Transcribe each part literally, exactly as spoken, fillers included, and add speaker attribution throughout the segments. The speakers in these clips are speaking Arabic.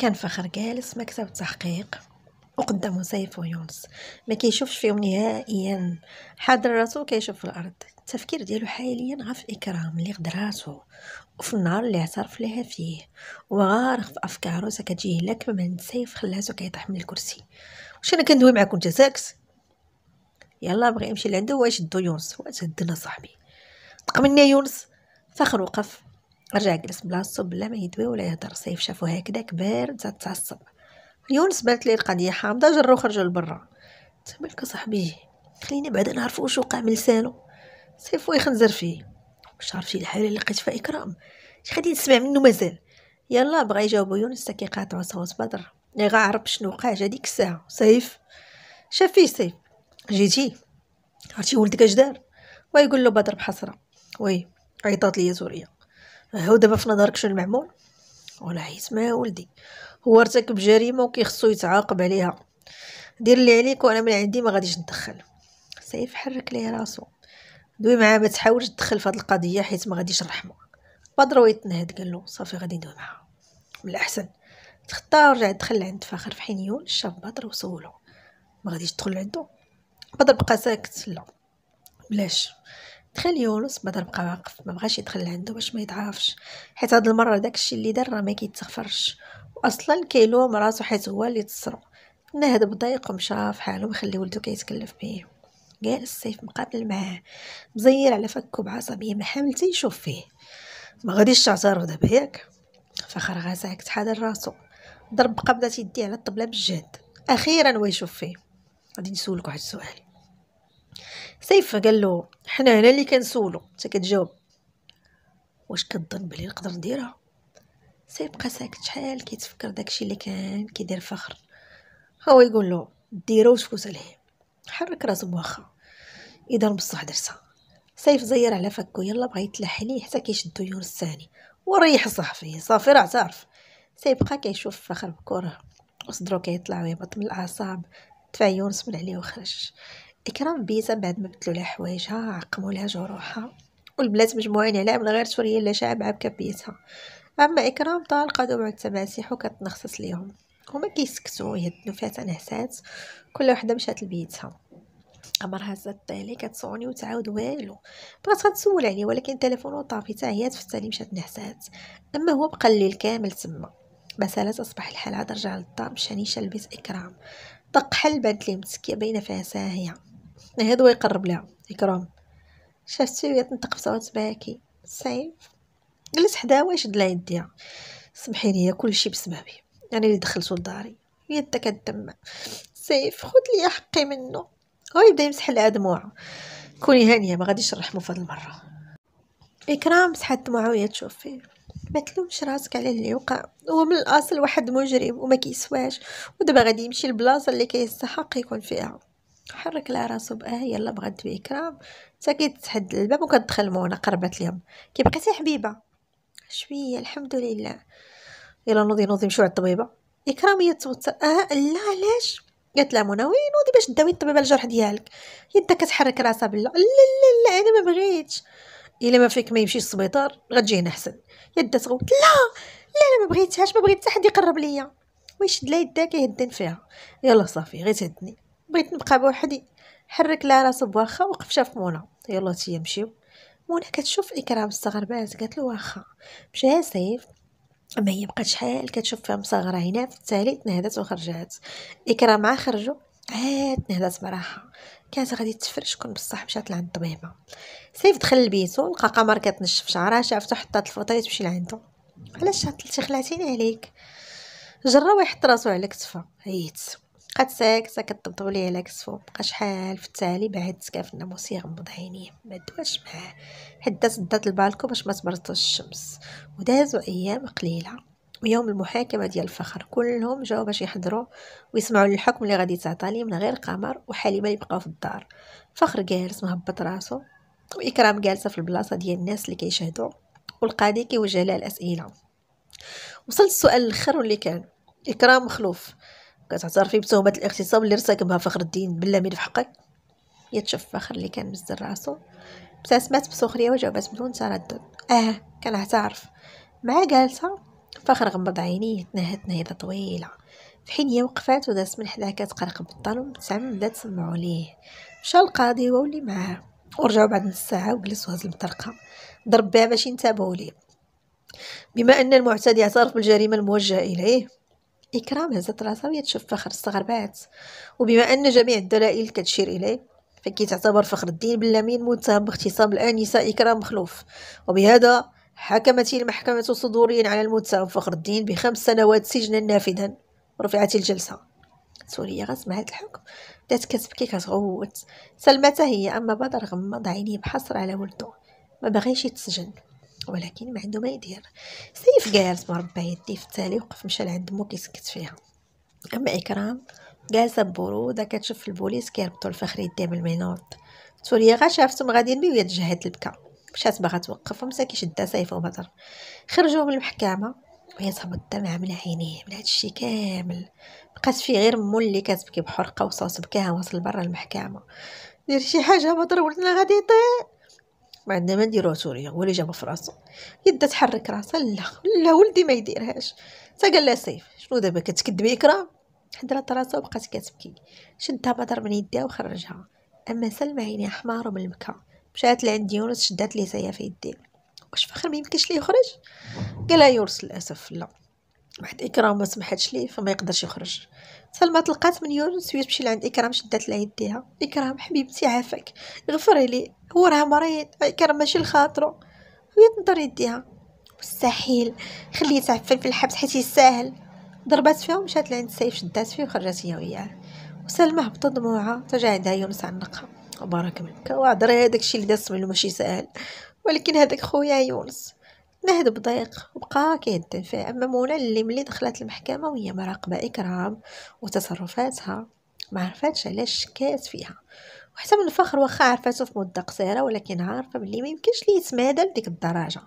Speaker 1: كان فخر جالس مكتب تحقيق وقدامه سيف ويونس ما كيشوفش فيهم نهائيا، حاضر راسو كيشوف في الارض. التفكير ديالو حاليا غا في اكرام اللي غدراتو وفي النهار اللي اعترف لها فيه، وغارق في افكارو سكتجيه لك من سيف خلاتو كيطيح من الكرسي. واش انا كندوي معاك وانت ساكت؟ يلا بغي يمشي لعندو واش دو يونس وتهدنا صاحبي طق مني يونس. فخر وقف رجع جلس بلاصتو بلا ما يدوي ولا يهضر. سيف شافو هكذاك بارد تتعصب. يونس بانت ليه القضيه حامضه، جرو خرجوا لبرا. تمالك صاحبي خلينا بعدا نعرفوا واش وقع من لسانو. سيف ويخنزر فيه واش عرفتي الحاله اللي لقيت فيها اكرام؟ اش غادي نسمع منه مازال؟ يلا بغا يجاوبو يونس كيقاطعوا صوت بدر اللي غا عرف شنو وقع هذيك الساعه. سيف شاف فيه سيف جيتي عرفتي ولدك اش دار؟ ويقول له بدر بحسره وي عيطات لي سوريا. هو دابا في نظرك شنو المعمول؟ ولا عيت ما ولدي، هو ارتكب جريمه وكيخصو يتعاقب عليها. دير اللي عليك وانا من عندي ما غاديش ندخل. سيف حرك ليه راسو دوي معاه ما تحاولش تدخل في هذه القضيه حيت ما غاديش نرحمه. بدر ويتنهد قال له صافي غادي ندوي معاه، من الاحسن تخطى ورجع دخل عند فخر في حين يونس شاف بدر وسولو ما غاديش تدخل عنده. بدر بقى ساكت لا بلاش. دخل يونس. بدر بقى واقف ما بغاش يدخل عنده باش ما يضعفش، حيت هاد المره داكشي اللي دار راه ما كيتغفرش، واصلا كيلوم راسو حيت هو اللي تصرو. نهد بضيق ومشى في حاله مخلي ولدو كيتكلف به. جالس سيف مقابل معاه مزير على فكو بعصبيه ما حامل حتى يشوف فيه. ما غاديش تعترف دابا ياك؟ فخر غا ساكت حاضر راسو. ضرب قبضه يديه على الطبله بالجهد. اخيرا ويشوف فيه. غادي نسولك واحد السؤال. سيف قال له حنا هنا اللي كنسولو انت كتجاوب. واش كتظن بلي نقدر نديرها؟ سيف بقى ساكت شحال كيتفكر داكشي اللي كان كيدير فخر. هو يقول له ديرو وتفوت عليه. حرك راسو بواخا اذا بصح درتها. سيف زير على فكو يلا بغا يتلح عليه حتى كيشدو يونس الثاني وريح صاحبي صافي راه اعترف. سيف بقى كيشوف فخر بكره وصدرو كيطلع ويهبط من الاعصاب. دفع يونس من عليه وخرج. اكرام بيسا بعد ما بدلوا لها حوايجها عقموا لها جروحها والبنات مجموعين عليها من غير سوريا لا شابعه بكبيتها. اما اكرام طالقه دموع التماسيح وكتنخصص ليهم. هما كيسكتوا يهدنوا فيها تنعسات. كل وحده مشات لبيتها. قمر هزت الطالي كتصوني وتعاود والو. بغات غتسول عليه ولكن تليفونه طافي حتى هي تفتالي مشات نعسات. اما هو بقى الليل كامل تما. بسالات اصبح الحال عاد رجع للدار مشى نيشان لبيت اكرام. دق حل بانت ليه متسكيه باينه فيها ساهيه. نهض ويقرب لها. اكرام شفتي وهي تنطق بصوت باكي. سيف جلس حداها ويشد لها يديها. سمحي لي كلشي بسببي، انا اللي دخلتو لداري يدها كدمع. سيف خذ لي حقي منه. هو يبدا يمسح لها دموعها. كوني هانيه ما غاديش نرحمو في هاد المره. اكرام مسحت دموعها وهي تشوف فيه. ما تلومش راسك على اللي وقع، هو من الاصل واحد مجرم وما كيسواش، ودابا غادي يمشي للبلاصه اللي كيستحق يكون فيها. حرك لها راسو باه يلا بغات بإكرام حتى كيتحد الباب وكتدخل منى. قربت ليهم كي بقيتي حبيبه؟ شويه الحمد لله. يلا نوضي نوضي نمشيو عند الطبيبه. اكرام هي توتر. اه لا علاش؟ قالت لها منى وين نوضي باش داوي الطبيبه الجرح ديالك؟ يدها كتحرك راسها بلا. لا لا لا انا ما بغيتش. الا ما فيك ما يمشيش السبيطار غتجي هنا احسن. يدها تغوت. لا لا انا ما بغيتهاش ما بغيت حتى حد يقرب ليا. ويشد لها يدها كيهدن فيها. يلا صافي غير تهدني بغيت نبقى بوحدي. حرك لها راسو بواخا وقف شاف منى. يلا تي نمشيو. منى كتشوف اكرام استغربات قالت له واخا. مشى سيف. اما هي بقات شحال كتشوف فيها مصغره عينها. في التالي تنهدات وخرجات. اكرام مع خرجوا عاد نهدات براحه. كانت غادي تفرش كون بصح مشات لعند الطبيبه. سيف دخل لبيتو لقى قمر كتنشف شعرها. شافتو حطات الفوطه تمشي لعندو. علاش عطلتي خلعتيني عليك؟ جرى ويحط راسو على كتفها. هيت بقات ساكته كطبطب ليه على كتفو. بقى شحال في التالي بعد سكاف الناموس يغمض عينيه ما دواش معاه. حدات دات البالكو باش ما تبرطوش الشمس. ودازوا ايام قليله. ويوم المحاكمه ديال الفخر كلهم جاو باش يحضروا ويسمعوا الحكم اللي غادي تعطى ليه من غير قمر وحليمه اللي بقاو في الدار. فخر جالس مهبط راسو واكرام جالسه في البلاصه ديال الناس اللي كيشهدوا والقاضي كيوجه لها الاسئله. وصلت السؤال الاخر واللي كان اكرام مخلوف كتعترفي بتهمه الاغتصاب اللي ارتكبها فخر الدين بالله في حقك؟ يتشوف فخر اللي كان مزدر راسو ابتسمت بسخريه وجاوبت بدون تردد. اه كنعترف. مع جالسه فخر غمض عينيه تنهد نهيضه طويله، في حين هي وقفات ودازت من حداه كتقرقب بالظلم تعمدات سمعوا ليه. مشى القاضي وولي معاه ورجعوا بعد نص ساعه وجلس وهز المطرقه ضرب بها باش ينتبهوا ليه. بما ان المعتدي اعترف بالجريمه الموجهه اليه، إكرام هزت راسها وهي تشوف فخر استغربات، وبما أن جميع الدلائل كتشير إليه فكيتعتبر فخر الدين باللمين متهم باغتصاب الآنسة إكرام مخلوف، وبهذا حكمت المحكمة صدوريا على المتهم فخر الدين بخمس سنوات سجنا نافذا. ورفعت الجلسة. سوريا غسمعت الحكم بدات كتبكي كتغوت. سلمى حتى هي، أما بدر غمض عينيه بحسر على ولده، ما بغيش يتسجن ولكن ما عنده ما يدير. سيف جالس مربع يديه في التالي وقف مشى لعند مو كيسكت فيها. اما اكرام جالسه ببروده كتشوف البوليس كيربطوا الفخر يديه بالمينوط. سوريا غا شافتهم غاديين بيه وهي تجهد البكا، مشات باغا توقف ومسا شدا سيف وبدر. خرجوا من المحكمه وهي تهبط الدمع من عينيه من هادشي كامل. بقات فيه غير مو اللي كتبكي بحرقه وصوت بكاها واصل برا المحكمه. دير شي حاجه بدر ولدنا غادي يطيح. ما عندنا ما نديروه سوريا، هو اللي جابو في راسو. يدا تحرك راسها. لا لا ولدي ما يديرهاش. تا قال لها سيف شنو دابا كتكذبي اكرام؟ حضرت راسها وبقات كتبكي. شدها بدر من يديها وخرجها. اما سلمى عينيها حمار من البكا. مشات لعند يونس شدات ليه سيا في يديه. واش فخر ما يمكنش ليه يخرج؟ قالها يونس للاسف لا، واحد اكرام ما سمحتش ليه فما يقدرش يخرج. سلمى تلقات من يونس وهي تمشي لعند اكرام شدات لها يديها. اكرام حبيبتي عافاك غفري لي، هو راه مريض اكرام ماشي لخاطرو. وهي تنطر يديها. مستحيل خليه تعفن في الحبس حيت يستاهل. ضربات فيها ومشات لعند سيف شدات فيه وخرجت هي وياه. وسلمى هبطت دموعها ترجع عندها يونس عنقها وبارك منك وعذري هذاك الشيء اللي داز منو ماشي ساهل، ولكن هذاك خويا يونس نهد بضيق وبقى كيهدم فيه. اما منى اللي ملي دخلت المحكمه وهي مراقبه اكرام وتصرفاتها ما عرفاتش علاش شكات فيها، وحتى من الفخر واخا عرفاتو في مده قصيره ولكن عارفه بلي ما يمكنش ليه يتمادى لديك الدرجه.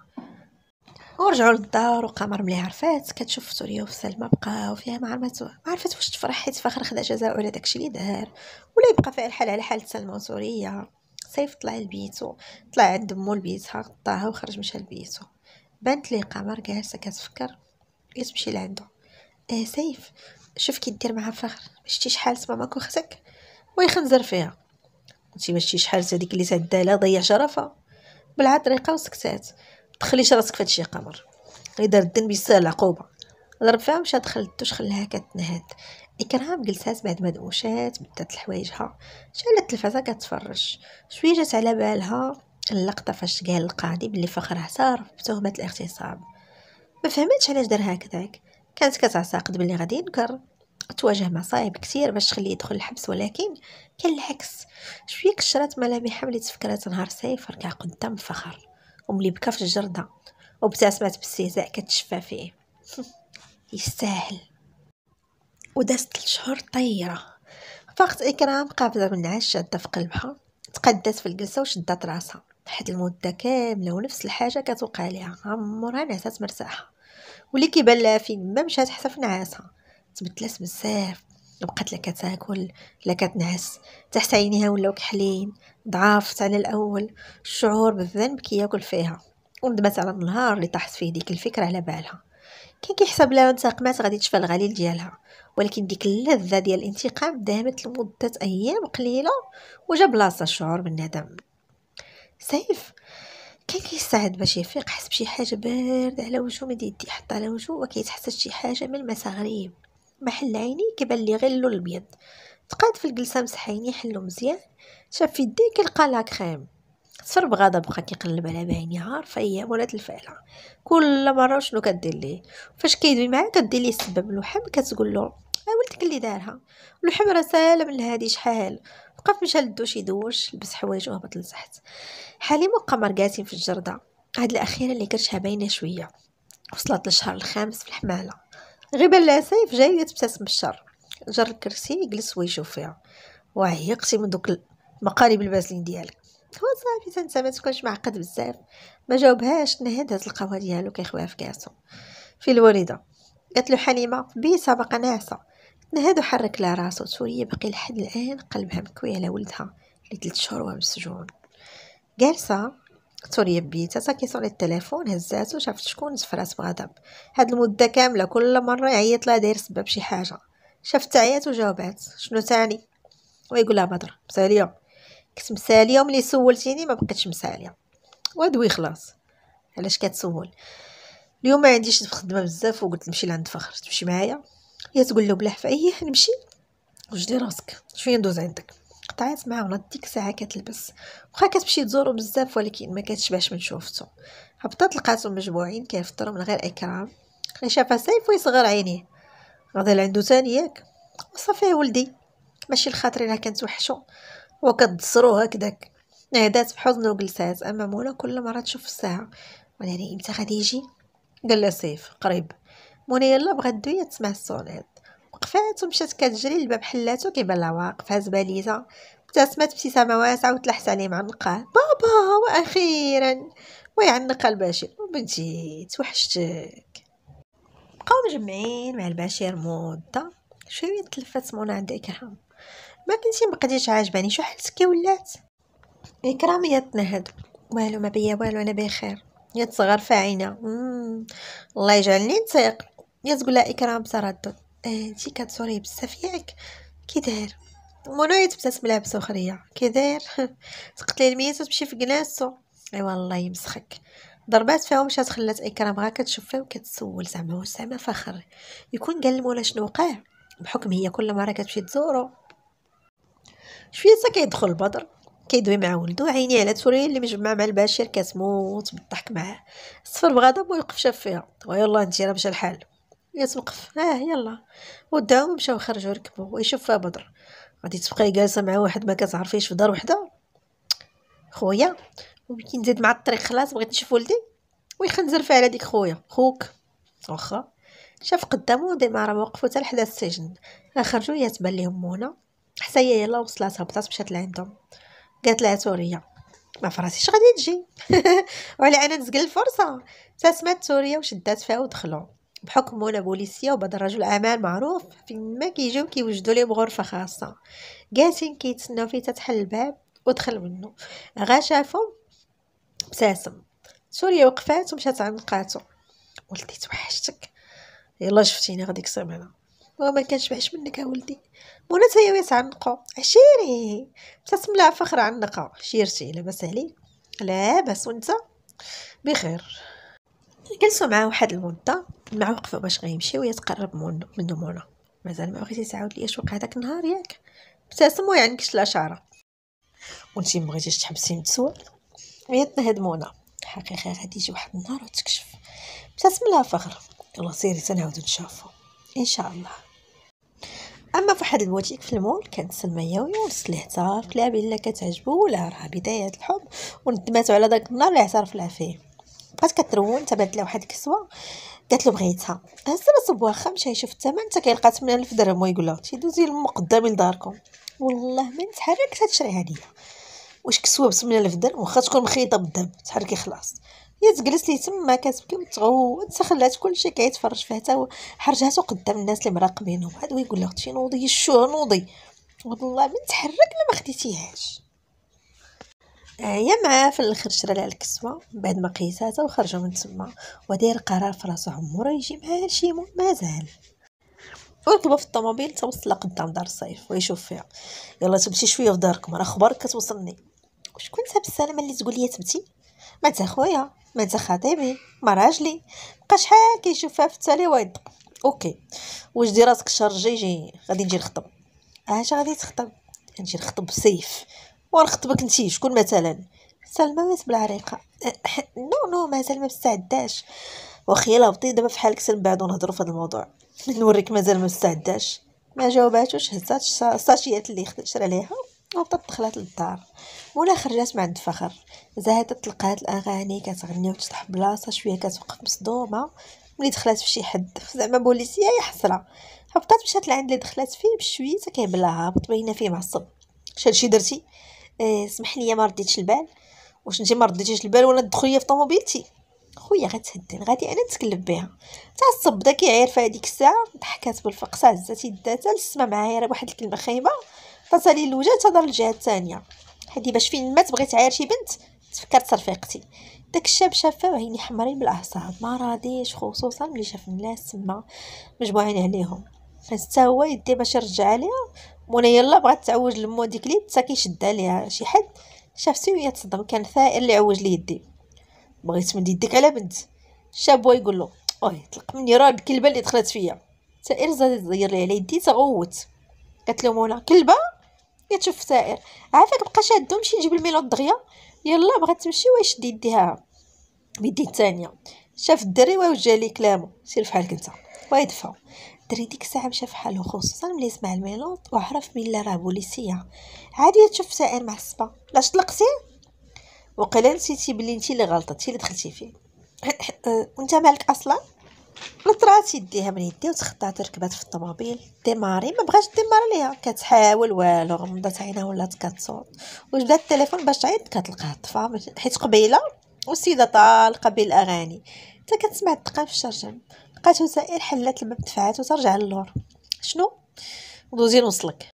Speaker 1: ورجعوا للدار وقمر ملي عرفات كتشوف سوريا وسلمى بقاو فيها ما عرفت ما عرفت واش تفرح حيت فخر خدا جزاء على داكشي اللي دار ولا يبقى فيها الحال على حال سلمى وسوريا. سيف طلع لبيتو، طلع عند مول بيتها غطاها وخرج مشى لبيتو. بانت لي قمر جالسه كتفكر اللي تمشي لعندو. اه سيف شوف كي دير مع فخر مشتي شحال ماماك وختك ويخنزر فيها. انتي مشتي شحال هذيك اللي تعدالها ضيع شرفها بالعطريقه وسكتات. تخليش راسك فهادشي قمر، اذا الدين بيستاهل العقوبه. ضرب فيها مشات دخلت خلاها كتنهد. اكرام جلسات بعد ما دوشات بدات لحوايجها شعلت التلفازه كتفرج. شويه جات على بالها اللقطه فاش قال القاضي بلي فخر اعترف بتهمه الاغتصاب. ما فهمتش علاش دار هكذاك، كانت كتعتقد بلي غادي ينكر تواجه مصايب كثير باش تخليه يدخل الحبس، ولكن كان العكس. شويه كشرات ملامحها ملي تفكرات نهار سيف ركع قدام فخر وملي بكى في الجرده وابتسمت باستهزاء كتشفى فيه. يستاهل. ودازت الشهور طيره. فقط اكرام قابضه من النعاس شاده في قلبها، تقدت في الجلسه وشدات راسها واحد المده كامله ونفس الحاجه كتوقع ليها. عمرها نعسات مرتاحه واللي كيبان لها فين ما مشات حتى في نعاسها تبدلات بزاف. بقات لا كتاكل لا كتنعس، تحت عينيها ولاو كحلين ضعافت على الاول. الشعور بالذنب كياكل فيها وندمت على النهار اللي طاحت فيه ديك الفكره على بالها. كان كيحسب لها انتقامات غادي تشفى الغليل ديالها، ولكن ديك اللذه ديال الانتقام دامت لمده ايام قليله وجا بلاصه الشعور بالندم. سيف كان كيستعد باش يفيق، حس بشي حاجه بارده على وجهه مد يدي حط على وجهه وكيتحسس شي حاجه ملمسها غريب. محل عيني كيبان لي غير اللون الابيض. تقاد في الجلسه مسح عينيه حلو مزيان، شاف في يديه كيلقى لا كريم. صفر بغضب بقى كيقلب على بعيني عارفه هي مرات الفعله كل مره شنو كدير ليه. فاش كيدوي معاه كدير ليه السبب اللحم كتقول له اه ولدك اللي دارها. اللحم راه ساله من هادي شحال. وقف مشى للدوش يدوش لبس حوايجو وهبط لتحت. حليم وقمر جالسين في الجرده، هاد الاخيره اللي كرشها باينه شويه. وصلت للشهر الخامس في الحماله. غير لا سيف جاي تبتسم بالشر، جر الكرسي جلس ويشوف فيها. وعيقتي من دوك المقالب البازلين ديالك. هو صافي انت ما تكونش معقد بزاف. ما جاوبهاش، نهد هز القهوه ديالو كيخويها في كاسو. في الوالده قالت له حليمه بيسا باقا ناعسه. نهد وحرك لها راسو. سوريا باقي لحد الان قلبها مكوي على ولدها اللي ثلاث شهور وهو مسجون. جالسه سوريا بيتها كيصوني التليفون، هزاتو شافت شكون زفرات بغضب. هاد المده كامله كل مره يعيط لها داير سبب شي حاجه. شافت تعيط وجاوبات شنو تاني، ويقول لها بدر مساليه. كنت مساليه وملي سولتيني ما بقيتش مساليه. ودوي خلاص. علاش كتسول؟ اليوم ما عنديش الخدمه بزاف وقلت نمشي لعند فخر، تمشي معايا؟ هي تقول له بلا حفايه نمشي. وجدي راسك شويه ندوز عندك. قطعت معاه ونض ديك الساعه كتلبس، واخا كتمشي تزورو بزاف ولكن ما كتشبعش من شوفتو. هبطات لقاتهم مجموعين كيفطروا من غير اكرام. غير شافها سيف ويصغر عينيه. غادا لعندو تاني ياك؟ وصافي ولدي، ماشي الخاطر راه كنتوحشو وكتصرو هكداك. نهدات بحزن وجلسات. اما منى كل مره تشوف الساعه، وناري امتى غادي يجي؟ قال لها سيف قريب. منى يلا بغات دويه تسمع الصونيت، وقفات ومشات كتجري للباب حلاتو كيبان لها واقف هاز باليزه. ابتسمت ابتسامه واسعه وتلحت عليه معنقاه. بابا واخيرا. ويعنق البشير بنتي توحشتك. بقاو مجمعين مع البشير مده شويه. تلفت منى عند اكرام. ما كنتي مبقيتيش عاجباني، شو حالتك كي ولات؟ اكرام هي تنهد. والو ما بيا والو انا بخير. يا تصغر فاعينه. الله يجعلني نطيق. يا تقول لها اكرام بتردد آه انتي كتصوري بزاف ياك كي داير؟ منى تبتسم لها بسخريه كي داير تقتلي الميت وتمشي في كناسو. اي والله يمسخك. ضربات فيها ومشات خلات اكرام غا كتشوف فيه وكتسول زعما واش زعما فخر يكون قال لمنى شنو وقع، بحكم هي كل مره كتمشي تزورو. شويه حتى كيدخل البدر كيدوي مع ولدو، عيني على سوريا اللي مجمع مع البشير كتموت بالضحك معاه. صفر بغضب ويوقف شاف فيها. ويلا انتي راه مشى الحال. يا توقف اه يلا. وداهم مشاو خرجوا ركبوا ويشوف فيها بدر. غادي تبقاي جالسه مع واحد ما كتعرفيش في دار وحده؟ خويا ويمكن نزيد مع الطريق خلاص بغيت نشوف ولدي. ويخنزر فيها على ديك خويا خوك. واخا شاف قدامه ديما وقفوا حتى لحدا السجن. خرجوا هي تبان ليهم منى. حتى هي يلا وصلات هبطات مشات لعندهم. قالت لها سوريا ما فراسيش غادي تجي وعلى انا نزقل الفرصه. ابتسمت سوريا وشدات فيها ودخلوا. بحكم منى بوليسيه وبدر رجل اعمال معروف، فين ما كيجيو كيوجدوا ليه بغرفه خاصه. جالسين كيتسناو فيه تتحل الباب ودخل منه. غا شافهم ابتسم. سوريا وقفات ومشات عنقاتو. ولدي توحشتك. يلا شفتيني غاديك السيمانه وما كنشبعش منك يا ولدي. منى تاهي ويس عنقو عشيري. ابتسم لها فخر عنقها. شيرتي لاباس عليك؟ لاباس وانت؟ بخير. جلسوا معاه واحد المده مع وقفه باش غيمشي وهي تقرب منه منه منى. مازال ما بغيتي تعاود لي اش وقع داك النهار ياك؟ ابتسم ويعنكش الاشاره. وانتي ما بغيتيش تحبسي من السؤال؟ هي تنهد منى. حقيقه غادي يجي واحد النهار وتكشف. ابتسم لها فخر. يلا سيري تنعاودو نشوفو ان شاء الله. اما فواحد البوتيك في المول كانت سلمى ويونس اللي اعترف لها بلا كتعجبو ولا راه بدايه الحب، وندمات على داك النهار اللي اعترف لها فيه. بقات كترون تبادل لها واحد الكسوه. قالت له بغيتها. هز راسو بواخا مشى يشوف الثمن حتى كيلقى ثمانية ألف درهم ويقول لها تيدوزي لما قدامي لداركم. والله ما نتحرك تشريها ليا. واش كسوه ب ثمانية ألف درهم واخا تكون مخيطه بالذهب تحركي خلاص. هي تجلس لي تما كتبكي وتغوت خلات كلشي كيتفرج فيها حتى حرجاتو قدام الناس اللي مراقبينهم. عاد ويقول لها اختي نوضي شو نوضي. والله ما نتحرك ما خديتيهاش. هي معاه في الاخر شرى لها الكسوه بعد ما قيساتها وخرجوا من تما وداير قرار في راسو عمره يجي معاه لشيمون مازال. وركبوا في الطوموبيل توصل قدام دار الصيف ويشوف فيها. يلا تبتي شويه في داركم راه خبرك كتوصلني. وشكون ساب السلامه اللي تقول لي تبتي؟ ما انت خويا ما انت خطيبي ما راجلي. بقى شحال كيشوفها في التالي ويض. اوكي واش دي راسك الشهر الجاي جاي غادي نجي نخطب؟ اش غادي تخطب؟ نجي نخطب سيف. ونخطبك انتي شكون مثلا؟ سلمى ويس بالعريقه. نو نو مازال ما مستعداش. واخا يلا هبطي دابا في حالك سن بعد ونهضروا في هذا الموضوع. نوريك مازال ما مستعداش. ما جاوباتوش هزات الساشيات اللي شرا ليها وبطات دخلت للدار. مولا خرجات مع عند فخر. زهدت لقات الاغاني كتغني وتشطح بلاصه شويه كتوقف مصدومه. ملي دخلت في شي حد زعما بوليسيه يا حسره. هبطات مشات لعند اللي دخلت فيه بشويه حتى كيبان لها هابط باينه فيه معصب. شي درتي؟ اه سمح لي ما رديتش البال. واش انت ما رديتيش البال وانا تدخلي في طوموبيلتي؟ خويا غتهدي غادي انا نتكلم بها. تعصب بدا كيعير في هذيك الساعه ضحكات بالفقصه هزات يداتها للسما معايره بواحد الكلمه خايبه. فصلي الوجه تهضر للجهه الثانيه. هادي باش فين ما تبغي تعاير شي بنت تفكرت رفيقتي. داك الشاب شافه وعيني حمرين بالاعصاب، ما راضيش خصوصا ملي شاف الناس تما مجموعين عليهم. حتى هو يدي باش يرجع عليها، مونا يلا بغات تعوج لمو ديك ليد حتى كيشد عليها شي حد. شاف سويه تصدم، كان ثائر اللي عوج لي يدي. بغيت تمد يديك على بنت. الشاب هو يقول له اوه طلق مني راه الكلبه اللي دخلت فيا. ثائر زاد يزير لي على يدي تغوت. قالت له مولا كلبه يا تشوف ثائر عافاك بقى شادو مشي نجيب الميلود دغيا. يلا بغات تمشي ويشد يديها بيدي الثانيه. شاف الدري ووجه لي كلامو سير فحالك انت ويدفع. الدري ديك الساعه مشى فحالو خصوصا ملي سمع الميلود وعرف بلي راه بوليسيه. عادي تشوف ثائر معصبه لاش طلقتي وقيلا نسيتي بلي انتي اللي غلطتي اللي دخلتي فيه. وانت مالك اصلا. نطرات يديها من يدي وتخطات ركبات في الطوموبيل. ديماري ما بغاش ديمار ليها، كتحاول والو، غمضت عينها ولات كتصوت وجبدات التليفون باش تعيط كتلقاها طفا حيت قبيله والسيده طالقه بالاغاني حتى كتسمع الدقه في الشرجم. لقاتو سائر حلات الباب دفعات وترجع للور. شنو دوزي نوصلك.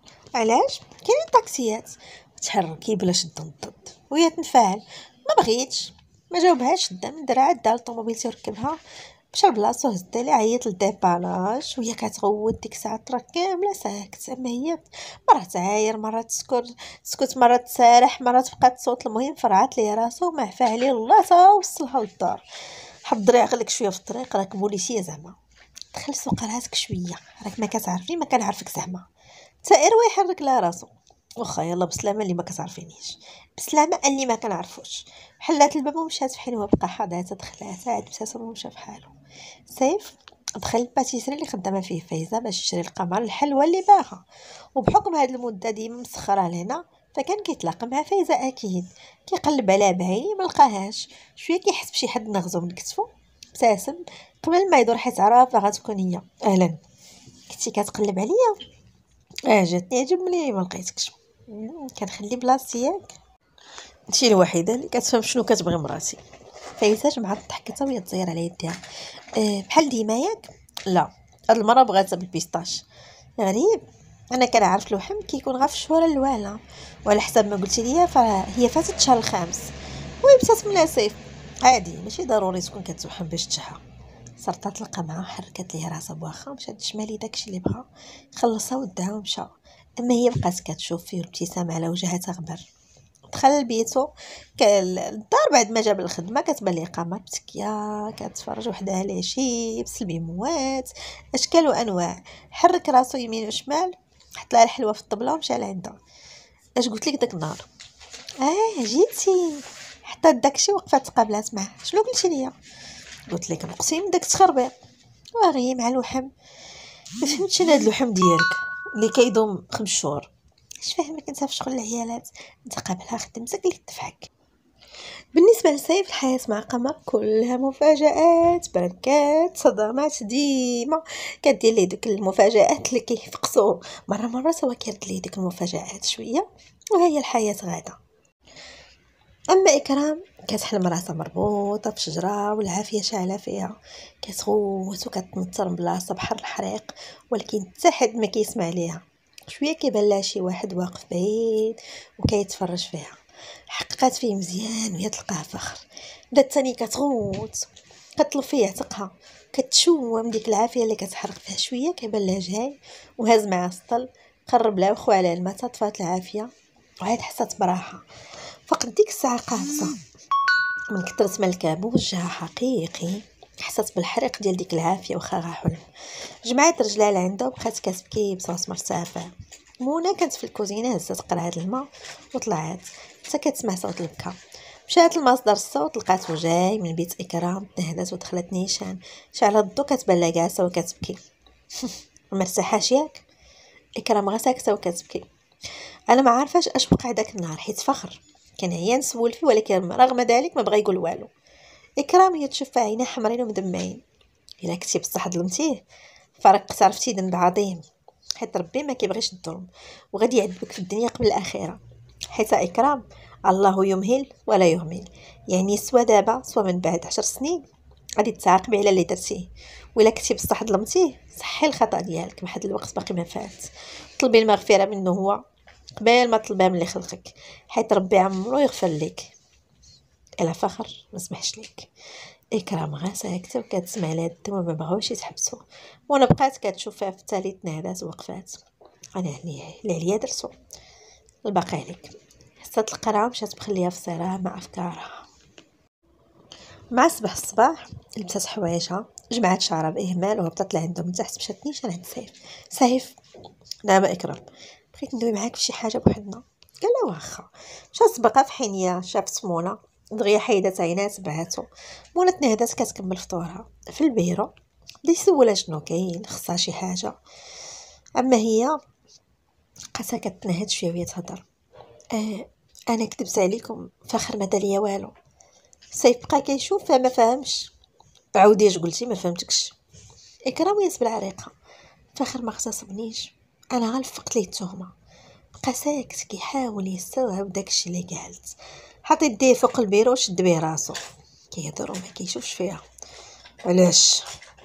Speaker 1: علاش كاينين طاكسيات تحركي بلا شد ضد وهي تنفعل. ما بغيتش ما جاوبهاش، دا من درعا دا الطوموبيل تركبها مشى لبلاصتو هز لي عيط للديباناج وهي كتغوت. ديك الساعه الطرا كامله ساكت، اما هي مره تعاير مره تسكت تسكت مره تسارح مره تبقى تصوت. المهم فرعات ليه راسو ما عفا عليه الله تا وصلها للدار. حضري عقلك شويه في الطريق راك بوليسيه زعما. دخل سوق راسك شويه راك ما كتعرفني ما كنعرفك زعما. سائر ويحرك لها راسو. واخا يلا بسلامه اللي ما كتعرفينيش، بسلامه اللي ما كنعرفوش. حلات الباب ومشات في حين هو بقى حاضات دخلات عاد ابتسم ومشى في حاله. سيف دخل الباتيسري اللي خدامه فيه فايزه باش يشري القمر الحلوى اللي باغا، وبحكم هاد المده ديما مسخره لهنا فكان كيتلاقى مع فايزه اكيد. كيقلب على بعيني ما لقاهاش، شويه كيحس بشي حد نغزو من كتفو. ابتسم قبل ما يدور حيت عرف غتكون هي. اهلا كنتي كتقلب عليا؟ اه جاتني عجبني ما لقيتكش. كنخلي بلاصتي ياك. انتي الوحيده اللي كتفهم شنو كتبغي مراتي. فايزه جمعت ضحكتها وهي تزير على يديها. أه بحال ديما ياك؟ لا هاد المره بغاتها بالبيستاش. غريب انا كنعرف لوحم كيكون غير في الشهور الواله، وعلى حسب ما قلتي ليا فهي فاتت الشهر الخامس. ويبسات من سيف عادي ماشي ضروري تكون كتوحم باش تشها. صرت تلقى معاه حركت ليه راسها بواخا مشات شمالي داكشي اللي بغا خلصها وداها ومشى. اما هي بقات كتشوف فيه الابتسامه على وجهها تغبر. دخل لبيتو الدار بعد ما جاب الخدمه كتبان ليه قمر متكيه كتفرج وحدها على شيبس البيموات اشكال وانواع. حرك راسو يمين وشمال حط لها الحلوه في الطبله ومشى لعندها. اش قلت لك داك النهار؟ اه جيتي حتى داكشي وقفات تقابلات معاه. شنو قلتي ليا؟ قلت لك نقسم داك التخربيق واغي مع الوحم. ما فهمتش انا هاد الوحم ديالك اللي كيدوم خمس شهور. اش فاهمك انت في شغل العيالات؟ انت قابلها خدمتك اللي تدفعك. بالنسبه لسيف الحياه مع قمر كلها مفاجآت بركات صدمات ديما كدير ليه ديك المفاجآت اللي كيفقسو مره مره سوا كيرد ليه ديك المفاجآت شويه وهي الحياه غاده. اما اكرام كتحلم راسها مربوطه في شجره والعافيه شاعله فيها كتغوت وكتنطر بلاصه بحر الحريق، ولكن حتى حد ما كيسمع ليها. شويه كيبان لها شي واحد واقف بعيد وكيتفرج فيها. حققات فيه مزيان وهي تلقاه فخر. بدات ثاني كتغوت كطلب فيه يعتقها كتشوم ديك العافيه اللي كتحرق فيها. شويه كيبان لها جاي وهاز معاه السطل قرب لها وخو على الماء طفات العافيه وعاد حست براحه. فقد ديك الساعه قافزه من كثرة ما الكابوس وجهها حقيقي. حست بالحريق ديال ديك العافيه وخا غا حلم. جمعات رجلها لعندها وبقات كتبكي بصوت مرتفع. منى كانت في الكوزينه هزات قرعه الماء وطلعت حتى كتسمع صوت البكا. مشات لمصدر الصوت لقاتو جاي من بيت اكرام. تهدات ودخلت نيشان شعلت الضو كتبان لها جالسه وكتبكي. مرتاحاش ياك؟ اكرام غا ساكته وكتبكي. انا ما عارفاش اش وقع داك النهار حيت فخر كان عيان نسول فيه ولكن رغم ذلك ما بغى يقول والو. اكرام هي تشوف عينيه حمرين ومدمعين. الا كنتي بصح ظلمتيه فرق اقترفتي ذنب عظيم حيت ربي ما كيبغيش الظلم وغادي يعذبك في الدنيا قبل الاخره. حيت اكرام الله يمهل ولا يهمل، يعني سوا دابا سوا من بعد عشر سنين غادي تعاقبي على اللي درتيه. ولا كنتي بصح ظلمتيه صحي الخطا ديالك ما حد الوقت باقي ما فات. طلبي المغفره منه هو قبل ما تطلبها من اللي خلقك حيت ربي عمرو يغفر لك. الا فخر ما سمحش ليك. اكرام غا ساكته وكتسمع لهاد الدم وما بغاوش يتحبسوا، وانا بقات كتشوف فيها في الثالث نادات وقفات. انا عليا اللي عليا درتو، الباقي عليك. حسات القرعه مشات مخليها في صراع مع افكارها. مع صباح الصباح لبسات حوايجها، جمعات شعرها باهمال وهبطت لعندهم من تحت، مشات نيشان عند سيف. سيف، نعم اكرام، بغيت ندوي معاك فشي حاجه بوحدنا. قال له واخا. مشى سبقها في حنيه، شافت منى دغيا حيدات عينات بعاتو. منى تنهدات كتكمل فطورها في البيرو، بدا يسولها شنو كاين، خصها شي حاجه. اما هي بقاتها كتنهد شويه وهي تهضر. اه انا كذبت عليكم، فخر ما داليا والو. سيف بقى كيشوف فما فهمش. عاودي اش قلتي؟ ما فهمتكش. اكرام ياس بالعريقه. فخر ما اغتصبنيش، انا غلفقت ليه التهمه. بقى ساكت كيحاول يستوعب داكشي اللي قالت. حط يديه فوق البيرو وشد بيه راسو، كيهضر وما كيشوفش فيها. علاش؟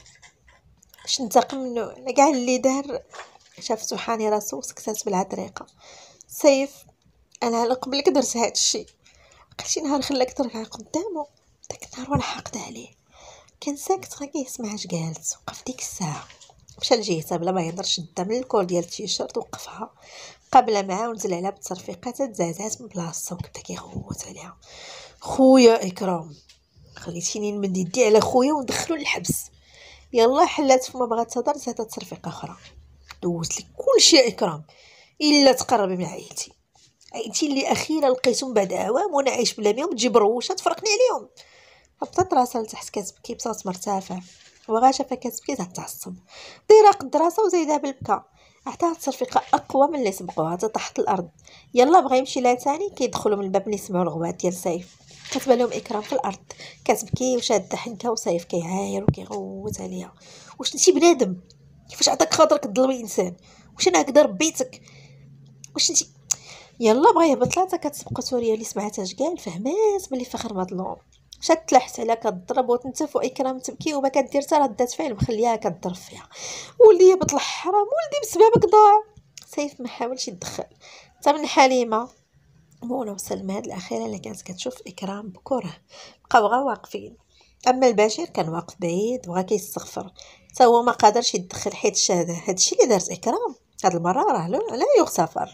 Speaker 1: باش ننتقم منه على كاع اللي دار. شافتو حاني راسو وسكتات بالعطريقه. سيف، انا على قبلك درت هادشي، بقيتي نهار خلاك ترجع قدامه. داك النهار وانا حاقده عليه، كان ساكت غير كيسمع اش قالت. وقف ديك الساعه، مشى لجهتها بلا ما يهضر، شدها من الكول ديال التيشيرت وقفها قابله معاه ونزل عليها بالتصرفيقات. تزعزعت من بلاصتها وبدا كيغوت عليها. خويا اكرام، خليتيني نمد يدي على خويا وندخلو للحبس. يلا حلات فما بغات تهضر، زادت تصرفيقه اخرى. دوزت لك كلشي يا اكرام الا تقربي من عائلتي. عائلتي اللي اخيرا لقيتهم بعد اعوام وانا عايش بلا بيهم، تجيب روشه تفرقني عليهم. هبطت راسها لتحت كتبكي بصوت مرتفع، وغا شافها كتبكي تتعصب. دايره قد راسها وزايدها بالبكا. عطاها تصرفيقه اقوى من اللي سبقوها، تحت الارض. يلا بغا يمشي لها ثاني، كيدخلوا من الباب اللي سمعوا الغوات ديال سيف. كتبان لهم اكرام في الارض كتبكي وشاده حنكه، وسيف كيعاير وكيغوت عليها. واش انتي بنادم؟ كيفاش عطاك خاطرك تظلمي انسان؟ واش انا هكذا ربيتك؟ واش انتي؟ يلا بغا يهبط لها، كتسبق سوريا اللي سمعتها اش قال، فهمات بلي فخر مظلوم. مشات تلحت عليها كضرب وتنتف، واكرام تبكي وما كدير حتى ردة فعل، مخليها كضرب فيها. ولدي هبط الحرام، ولدي بسببك ضاع. سيف ما حاولش يتدخل حتى من حليمه. منى وسلمى هاد الاخيره اللي كانت كتشوف اكرام بكره بقاو غا واقفين. اما البشير كان واقف بعيد وغا كيستغفر، حتى هو ما قادرش يتدخل حيت شاهد هادشي اللي دارت اكرام هاد المره راه لا يغتفر.